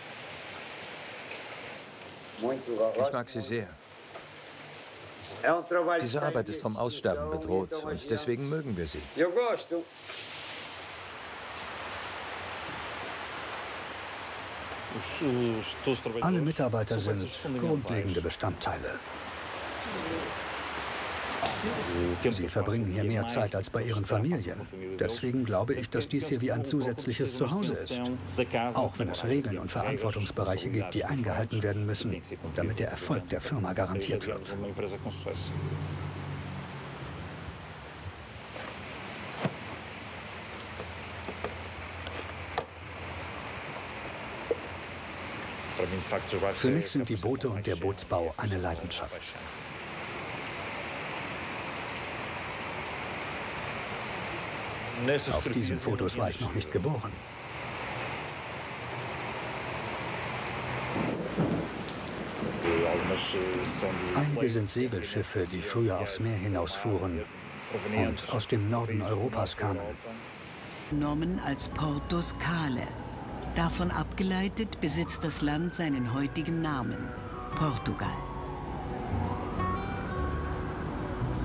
Ich mag sie sehr. Diese Arbeit ist vom Aussterben bedroht und deswegen mögen wir sie.
Alle Mitarbeiter sind grundlegende Bestandteile. Sie verbringen hier mehr Zeit als bei ihren Familien. Deswegen glaube ich, dass dies hier wie ein zusätzliches Zuhause ist. Auch wenn es Regeln und Verantwortungsbereiche gibt, die eingehalten werden müssen, damit der Erfolg der Firma garantiert wird. Für mich sind die Boote und der Bootsbau eine Leidenschaft. Auf diesen Fotos war ich noch nicht geboren. Einige sind Segelschiffe, die früher aufs Meer hinausfuhren und aus dem Norden Europas kamen.
Genommen als Portus Cale. Davon abgeleitet besitzt das Land seinen heutigen Namen, Portugal.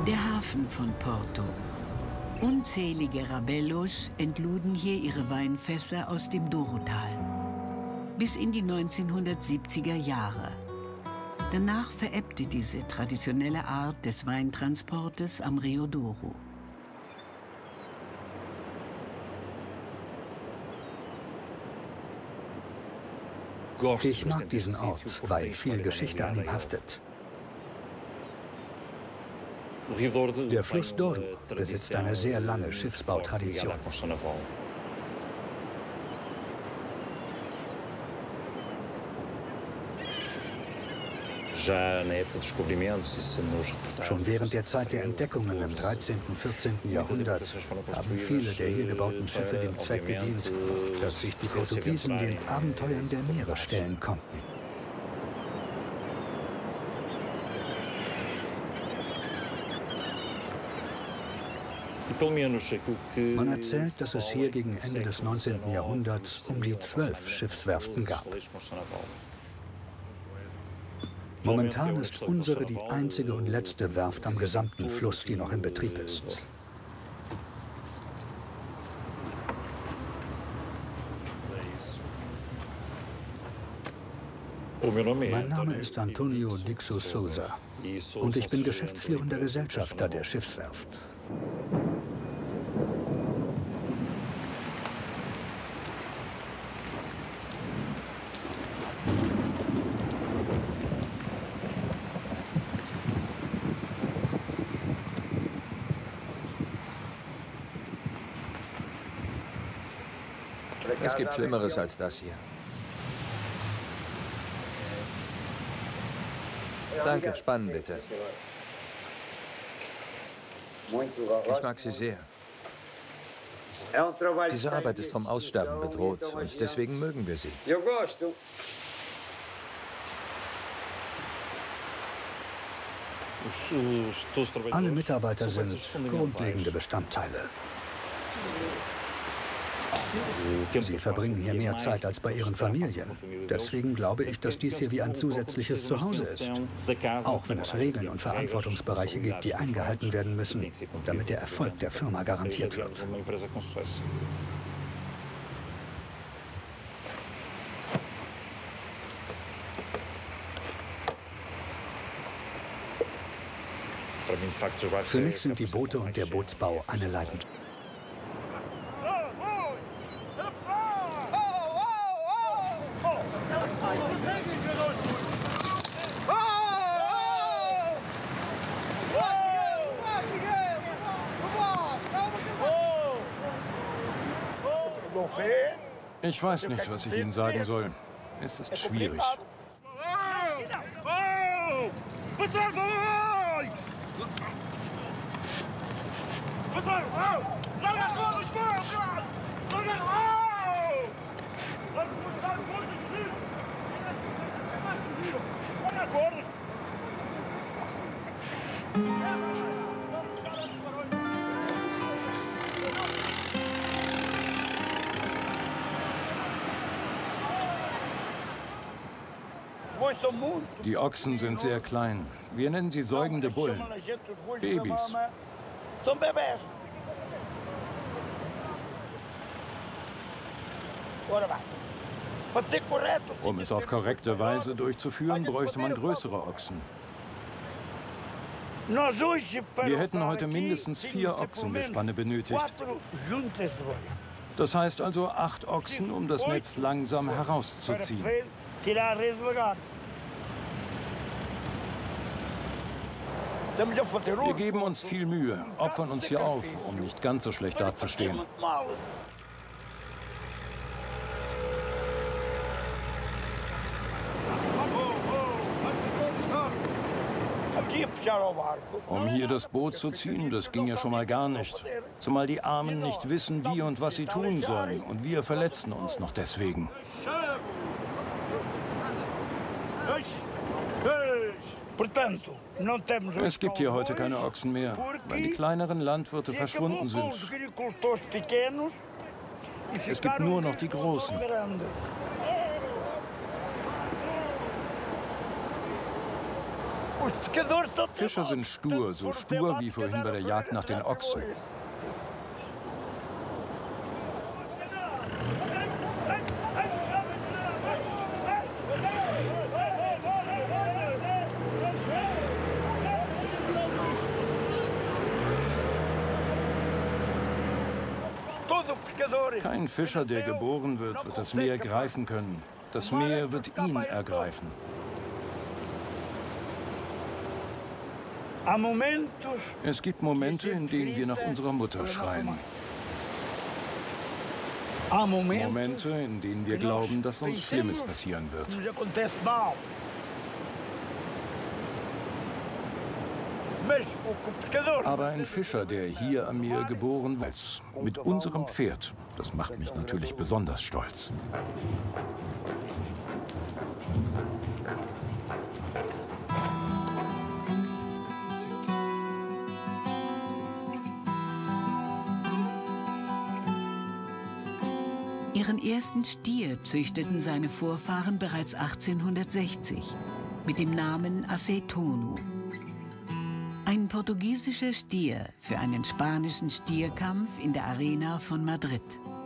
Der Hafen von Porto. Unzählige Rabellos entluden hier ihre Weinfässer aus dem Dourotal. Bis in die neunzehnhundertsiebziger Jahre. Danach verebbte diese traditionelle Art des Weintransportes am Rio Douro.
Ich mag diesen Ort, weil viel Geschichte an ihm haftet. Der Fluss Douro besitzt eine sehr lange Schiffsbautradition. Schon während der Zeit der Entdeckungen im dreizehnten, vierzehnten Jahrhundert haben viele der hier gebauten Schiffe dem Zweck gedient, dass sich die Portugiesen den Abenteuern der Meere stellen konnten. Man erzählt, dass es hier gegen Ende des neunzehnten Jahrhunderts um die zwölf Schiffswerften gab. Momentan ist unsere die einzige und letzte Werft am gesamten Fluss, die noch in Betrieb ist. Mein Name ist Antonio Dixo Souza und ich bin geschäftsführender Gesellschafter der Schiffswerft.
Es gibt Schlimmeres als das hier. Danke, spannen bitte. Ich mag sie sehr. Diese Arbeit ist vom Aussterben bedroht und deswegen mögen wir sie.
Alle Mitarbeiter sind grundlegende Bestandteile. Sie verbringen hier mehr Zeit als bei ihren Familien. Deswegen glaube ich, dass dies hier wie ein zusätzliches Zuhause ist. Auch wenn es Regeln und Verantwortungsbereiche gibt, die eingehalten werden müssen, damit der Erfolg der Firma garantiert wird. Für mich sind die Boote und der Bootsbau eine Leidenschaft.
Ich weiß nicht, was ich Ihnen sagen soll. Es ist schwierig. Die Ochsen sind sehr klein. Wir nennen sie säugende Bullen. Babys. Um es auf korrekte Weise durchzuführen, bräuchte man größere Ochsen. Wir hätten heute mindestens vier Ochsengespanne benötigt. Das heißt also acht Ochsen, um das Netz langsam herauszuziehen. Wir geben uns viel Mühe, opfern uns hier auf, um nicht ganz so schlecht dazustehen. Um hier das Boot zu ziehen, das ging ja schon mal gar nicht. Zumal die Armen nicht wissen, wie und was sie tun sollen. Und wir verletzen uns noch deswegen. Es gibt hier heute keine Ochsen mehr, weil die kleineren Landwirte verschwunden sind. Es gibt nur noch die großen. Fischer sind stur, so stur wie vorhin bei der Jagd nach den Ochsen. Kein Fischer, der geboren wird, wird das Meer greifen können. Das Meer wird ihn ergreifen. Es gibt Momente, in denen wir nach unserer Mutter schreien. Momente, in denen wir glauben, dass uns Schlimmes passieren wird. Aber ein Fischer, der hier am Meer geboren wird, mit unserem Pferd, das macht mich natürlich besonders stolz.
Ihren ersten Stier züchteten seine Vorfahren bereits achtzehnhundertsechzig mit dem Namen Acetonu. Ein portugiesischer Stier für einen spanischen Stierkampf in der Arena von Madrid.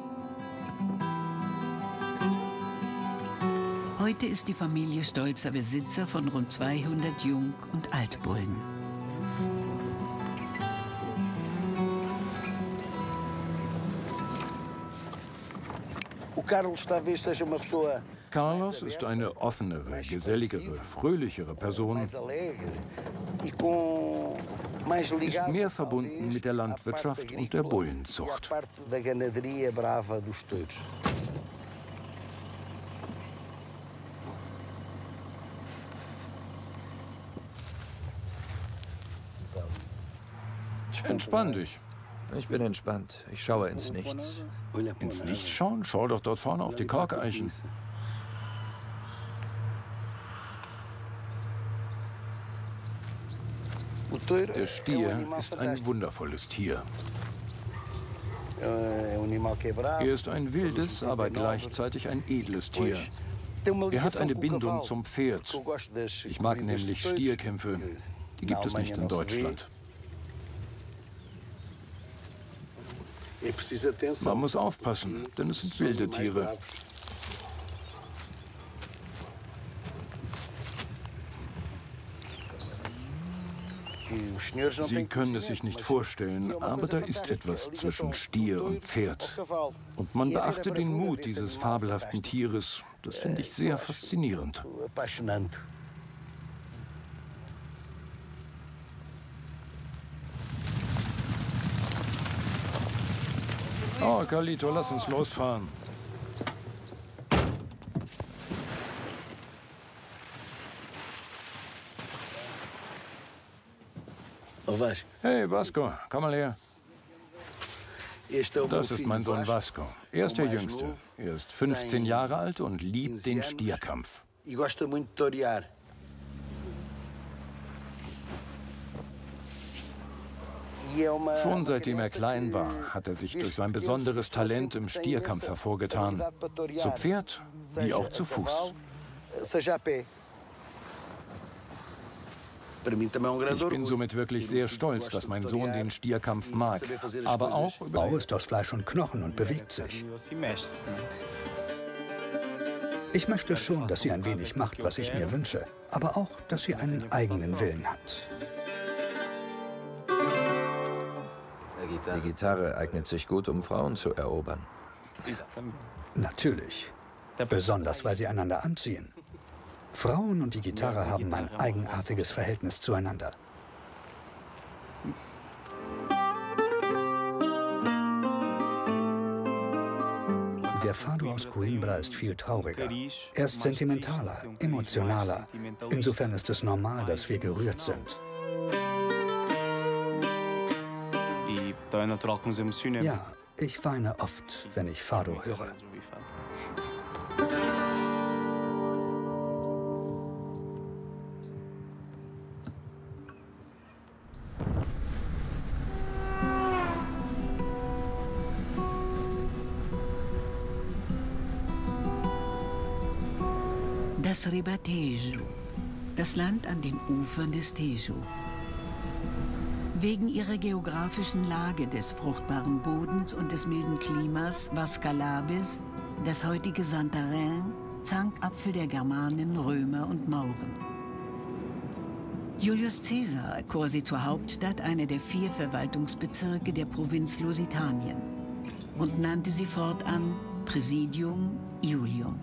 Heute ist die Familie stolzer Besitzer von rund zweihundert Jung- und Altbullen.
Carlos ist eine offenere, geselligere, fröhlichere Person. Ist mehr verbunden mit der Landwirtschaft und der Bullenzucht. Entspann dich.
Ich bin entspannt. Ich schaue ins Nichts.
Ins Nichts schauen? Schau doch dort vorne auf die Korkeichen. Der Stier ist ein wundervolles Tier. Er ist ein wildes, aber gleichzeitig ein edles Tier. Er hat eine Bindung zum Pferd. Ich mag nämlich Stierkämpfe. Die gibt es nicht in Deutschland. Man muss aufpassen, denn es sind wilde Tiere. Sie können es sich nicht vorstellen, aber da ist etwas zwischen Stier und Pferd. Und man beachte den Mut dieses fabelhaften Tieres. Das finde ich sehr faszinierend. Oh, Carlito, lass uns losfahren. Hey, Vasco, komm mal her. Das ist mein Sohn Vasco. Er ist der Jüngste. Er ist fünfzehn Jahre alt und liebt den Stierkampf. Schon seitdem er klein war, hat er sich durch sein besonderes Talent im Stierkampf hervorgetan. Zu Pferd wie auch zu Fuß. Ich bin somit wirklich sehr stolz, dass mein Sohn den Stierkampf mag. Aber auch über...
Bau ist aus Fleisch und Knochen und bewegt sich. Ich möchte schon, dass sie ein wenig macht, was ich mir wünsche. Aber auch, dass sie einen eigenen Willen hat.
Die Gitarre eignet sich gut, um Frauen zu erobern.
Natürlich. Besonders, weil sie einander anziehen. Frauen und die Gitarre haben ein eigenartiges Verhältnis zueinander. Der Fado aus Coimbra ist viel trauriger. Er ist sentimentaler, emotionaler. Insofern ist es normal, dass wir gerührt sind. Ja, ich weine oft, wenn ich Fado höre.
Das Ribatejo, das Land an den Ufern des Tejo. Wegen ihrer geografischen Lage des fruchtbaren Bodens und des milden Klimas war Skalabis, das heutige Santarém, Zankapfel der Germanen, Römer und Mauren. Julius Caesar erkor sie zur Hauptstadt einer der vier Verwaltungsbezirke der Provinz Lusitanien und nannte sie fortan Praesidium Iulium.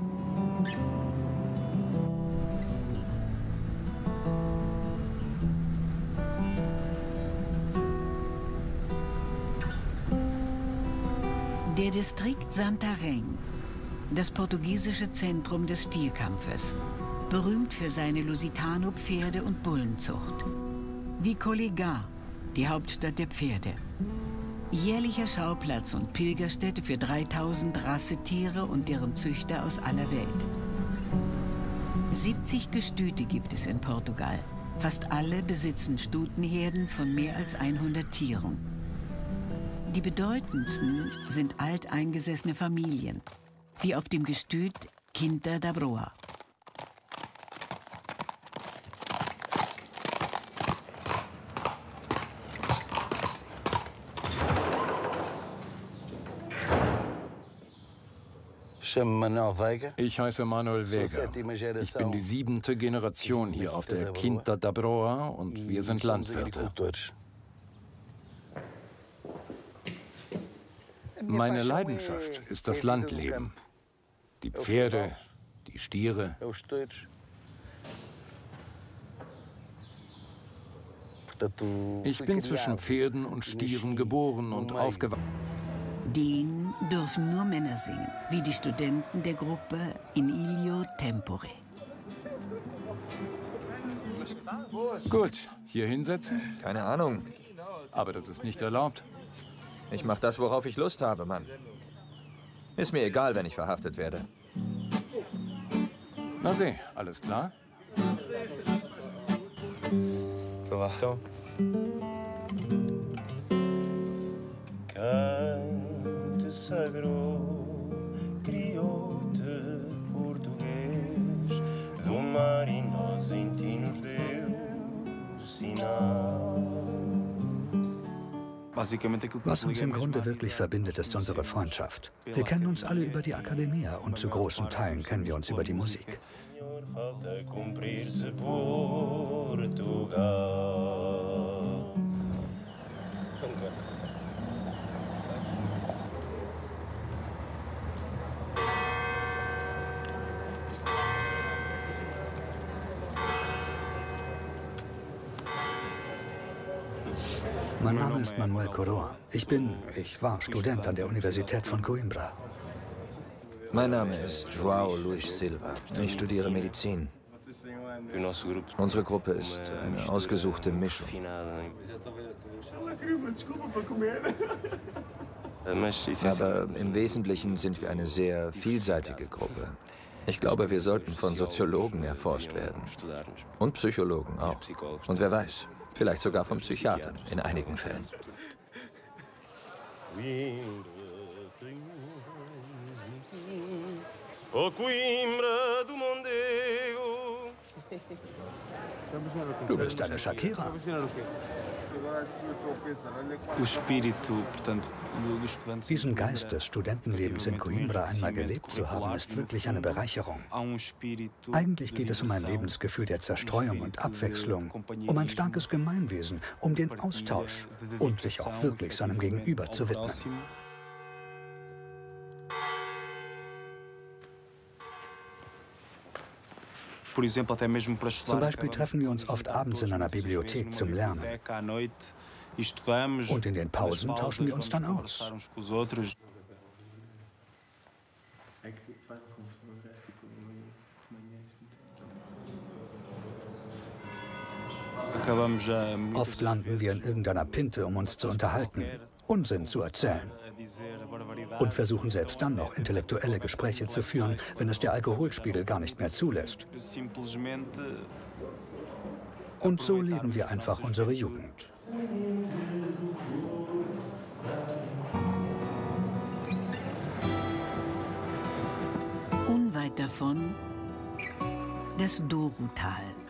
Der Distrikt Santarém, das portugiesische Zentrum des Stierkampfes, berühmt für seine Lusitano-Pferde- und Bullenzucht. Wie Collegar, die Hauptstadt der Pferde. Jährlicher Schauplatz und Pilgerstätte für dreitausend Rassetiere und deren Züchter aus aller Welt. siebzig Gestüte gibt es in Portugal. Fast alle besitzen Stutenherden von mehr als hundert Tieren. Die bedeutendsten sind alteingesessene Familien, wie auf dem Gestüt Quinta da Broa.
Ich heiße Manuel Vega. Ich bin die siebente Generation hier auf der Quinta da Broa und wir sind Landwirte. Meine Leidenschaft ist das Landleben. Die Pferde, die Stiere. Ich bin zwischen Pferden und Stieren geboren und aufgewachsen.
Den dürfen nur Männer singen, wie die Studenten der Gruppe In Ilio Tempore.
Gut, hier hinsetzen?
Keine Ahnung.
Aber das ist nicht erlaubt.
Ich mach das, worauf ich Lust habe, Mann. Ist mir egal, wenn ich verhaftet werde.
Na seh, alles klar?
Então. Quem te sagrou, criou-te português, do mar e nós em ti nos deu sinal.
Was uns im Grunde wirklich verbindet, ist unsere Freundschaft. Wir kennen uns alle über die Academia und zu großen Teilen kennen wir uns über die Musik. Mein Name ist Manuel Coroa. Ich bin, ich war Student an der Universität von Coimbra.
Mein Name ist João Luis Silva. Ich studiere Medizin. Unsere Gruppe ist eine ausgesuchte Mischung. Aber im Wesentlichen sind wir eine sehr vielseitige Gruppe. Ich glaube, wir sollten von Soziologen erforscht werden. Und Psychologen auch. Und wer weiß, vielleicht sogar von Psychiatern in einigen Fällen.
Du bist eine Shakira. Diesen Geist des Studentenlebens in Coimbra einmal gelebt zu haben, ist wirklich eine Bereicherung. Eigentlich geht es um ein Lebensgefühl der Zerstreuung und Abwechslung, um ein starkes Gemeinwesen, um den Austausch und sich auch wirklich seinem Gegenüber zu widmen. Zum Beispiel treffen wir uns oft abends in einer Bibliothek zum Lernen. Und in den Pausen tauschen wir uns dann aus. Oft landen wir in irgendeiner Pinte, um uns zu unterhalten, Unsinn zu erzählen. Und versuchen selbst dann noch intellektuelle Gespräche zu führen, wenn es der Alkoholspiegel gar nicht mehr zulässt. Und so leben wir einfach unsere Jugend.
Unweit davon das Douro-Tal.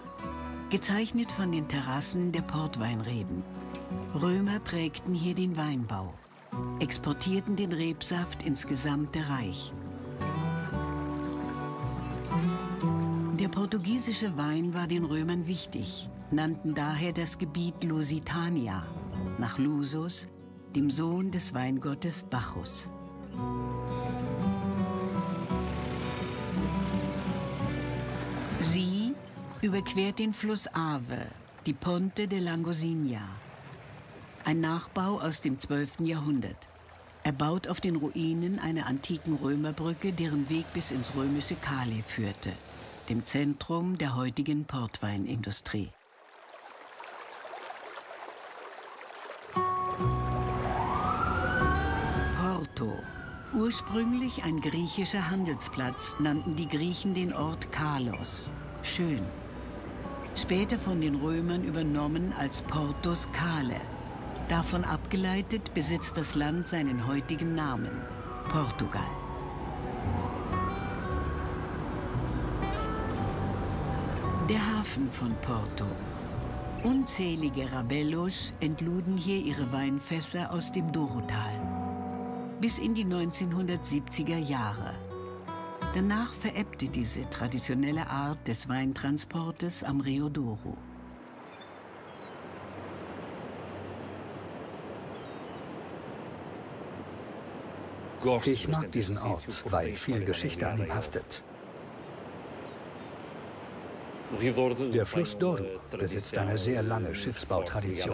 gezeichnet von den Terrassen der Portweinreben. Römer prägten hier den Weinbau, exportierten den Rebsaft ins gesamte Reich. Der portugiesische Wein war den Römern wichtig, nannten daher das Gebiet Lusitania, nach Lusus, dem Sohn des Weingottes Bacchus. Sie überquert den Fluss Ave, die Ponte de Langosigna, ein Nachbau aus dem zwölften Jahrhundert. Er baut auf den Ruinen einer antiken Römerbrücke, deren Weg bis ins römische Calais führte, dem Zentrum der heutigen Portweinindustrie. Porto. Ursprünglich ein griechischer Handelsplatz, nannten die Griechen den Ort Kalos, schön. Später von den Römern übernommen als Portus Cale. Davon abgeleitet besitzt das Land seinen heutigen Namen, Portugal. Der Hafen von Porto. Unzählige Rabellos entluden hier ihre Weinfässer aus dem Dourotal. Bis in die neunzehnhundertsiebziger Jahre. Danach verebbte diese traditionelle Art des Weintransportes am Rio Douro.
Ich mag diesen Ort, weil viel Geschichte an ihm haftet. Der Fluss Douro besitzt eine sehr lange Schiffsbautradition.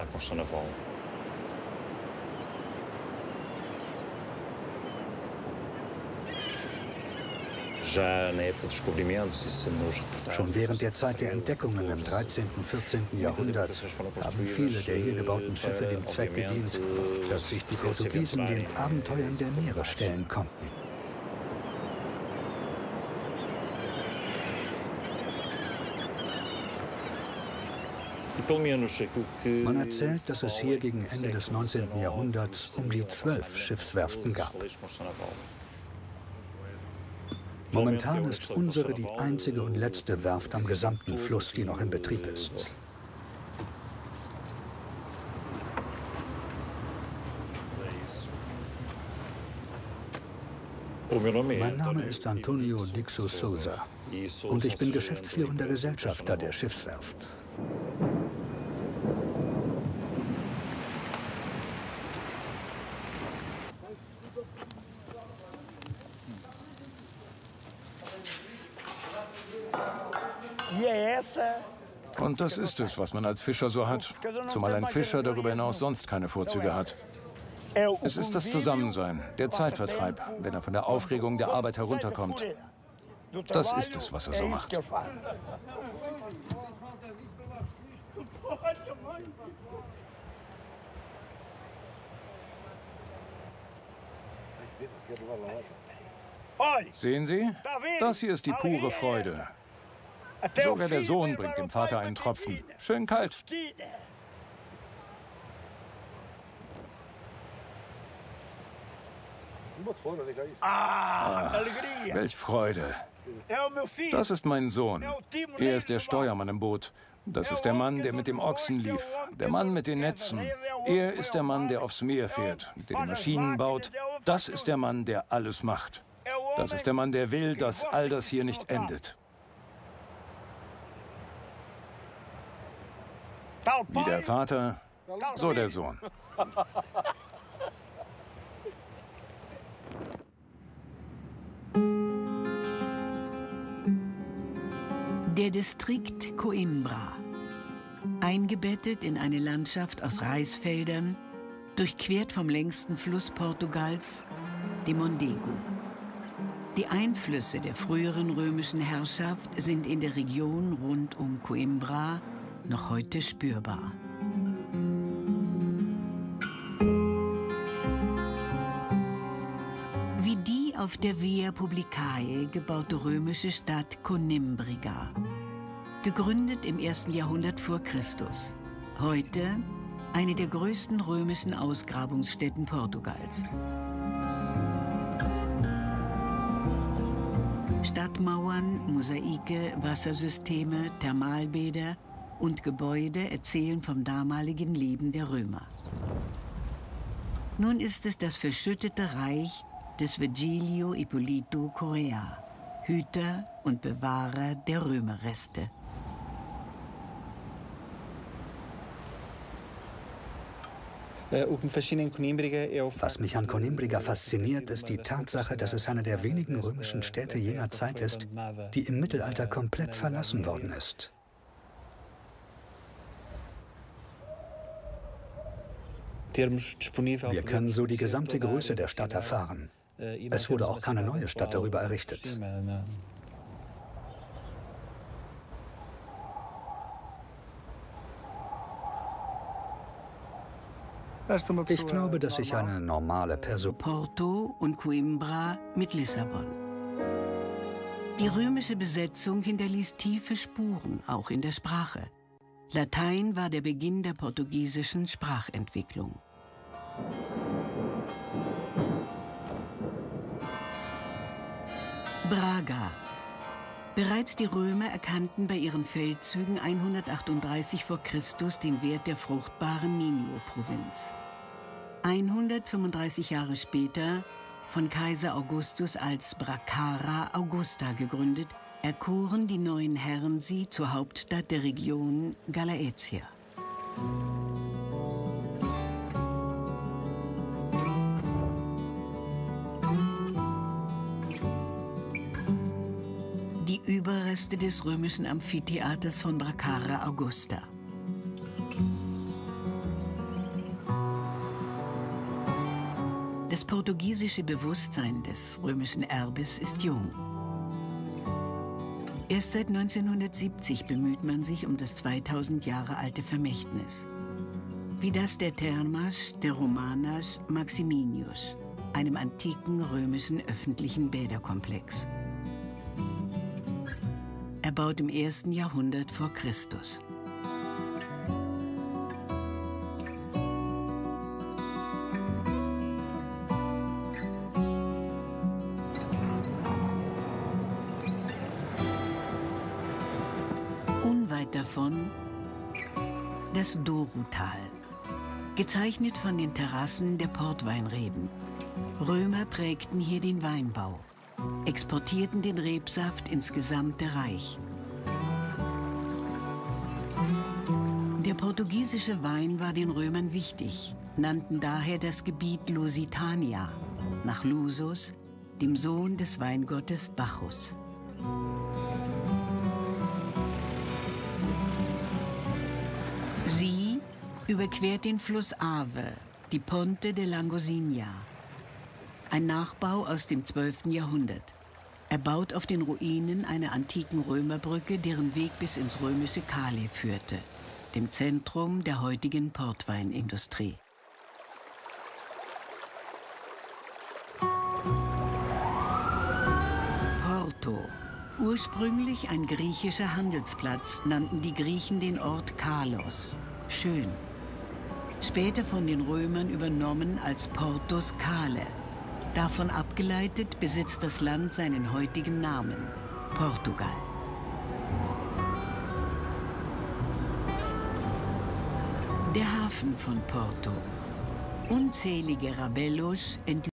Schon während der Zeit der Entdeckungen im dreizehnten, vierzehnten Jahrhundert haben viele der hier gebauten Schiffe dem Zweck gedient, dass sich die Portugiesen den Abenteuern der Meere stellen konnten. Man erzählt, dass es hier gegen Ende des neunzehnten Jahrhunderts um die zwölf Schiffswerften gab. Momentan ist unsere die einzige und letzte Werft am gesamten Fluss, die noch in Betrieb ist. Mein Name ist Antonio Dixo Souza und ich bin geschäftsführender Gesellschafter der Schiffswerft.
Und das ist es, was man als Fischer so hat, zumal ein Fischer darüber hinaus sonst keine Vorzüge hat. Es ist das Zusammensein, der Zeitvertreib, wenn er von der Aufregung der Arbeit herunterkommt. Das ist es, was er so macht. Sehen Sie? Das hier ist die pure Freude. Sogar der Sohn bringt dem Vater einen Tropfen. Schön kalt. Ah, welch Freude. Das ist mein Sohn. Er ist der Steuermann im Boot. Das ist der Mann, der mit dem Ochsen lief. Der Mann mit den Netzen. Er ist der Mann, der aufs Meer fährt, der die Maschinen baut. Das ist der Mann, der alles macht. Das ist der Mann, der will, dass all das hier nicht endet. Wie der Vater, so der Sohn.
Der Distrikt Coimbra, eingebettet in eine Landschaft aus Reisfeldern, durchquert vom längsten Fluss Portugals, dem Mondego. Die Einflüsse der früheren römischen Herrschaft sind in der Region rund um Coimbra noch heute spürbar. Wie die auf der Via Publicae gebaute römische Stadt Conimbriga, gegründet im ersten Jahrhundert vor Christus, heute eine der größten römischen Ausgrabungsstätten Portugals. Stadtmauern, Mosaike, Wassersysteme, Thermalbäder, und Gebäude erzählen vom damaligen Leben der Römer. Nun ist es das verschüttete Reich des Virgilio Ippolito Correa, Hüter und Bewahrer der Römerreste.
Was mich an Conímbriga fasziniert, ist die Tatsache, dass es eine der wenigen römischen Städte jener Zeit ist, die im Mittelalter komplett verlassen worden ist. Wir können so die gesamte Größe der Stadt erfahren. Es wurde auch keine neue Stadt darüber errichtet. Ich glaube, dass ich eine normale Person...
Porto und Coimbra mit Lissabon. Die römische Besetzung hinterließ tiefe Spuren, auch in der Sprache. Latein war der Beginn der portugiesischen Sprachentwicklung. Braga. Bereits die Römer erkannten bei ihren Feldzügen hundertachtunddreißig vor Christus den Wert der fruchtbaren Minho-Provinz. hundertfünfunddreißig Jahre später, von Kaiser Augustus als Bracara Augusta gegründet, erkoren die neuen Herren sie zur Hauptstadt der Region Galaecia. Die Überreste des römischen Amphitheaters von Bracara Augusta. Das portugiesische Bewusstsein des römischen Erbes ist jung. Erst seit neunzehnhundertsiebzig bemüht man sich um das zweitausend Jahre alte Vermächtnis. Wie das der Thermas der Romanas Maximinius, einem antiken römischen öffentlichen Bäderkomplex. Erbaut im ersten Jahrhundert vor Christus. Unweit davon das Douro-Tal, gezeichnet von den Terrassen der Portweinreben. Römer prägten hier den Weinbau, exportierten den Rebsaft ins gesamte Reich. Der portugiesische Wein war den Römern wichtig, nannten daher das Gebiet Lusitania, nach Lusus, dem Sohn des Weingottes Bacchus. Sie überquert den Fluss Ave, die Ponte de Langosinha, ein Nachbau aus dem zwölften Jahrhundert. Erbaut auf den Ruinen einer antiken Römerbrücke, deren Weg bis ins römische Cale führte, dem Zentrum der heutigen Portweinindustrie. Porto. Ursprünglich ein griechischer Handelsplatz, nannten die Griechen den Ort Kalos, schön. Später von den Römern übernommen als Portus Cale. Davon abgeleitet besitzt das Land seinen heutigen Namen, Portugal. Der Hafen von Porto. Unzählige Rabellos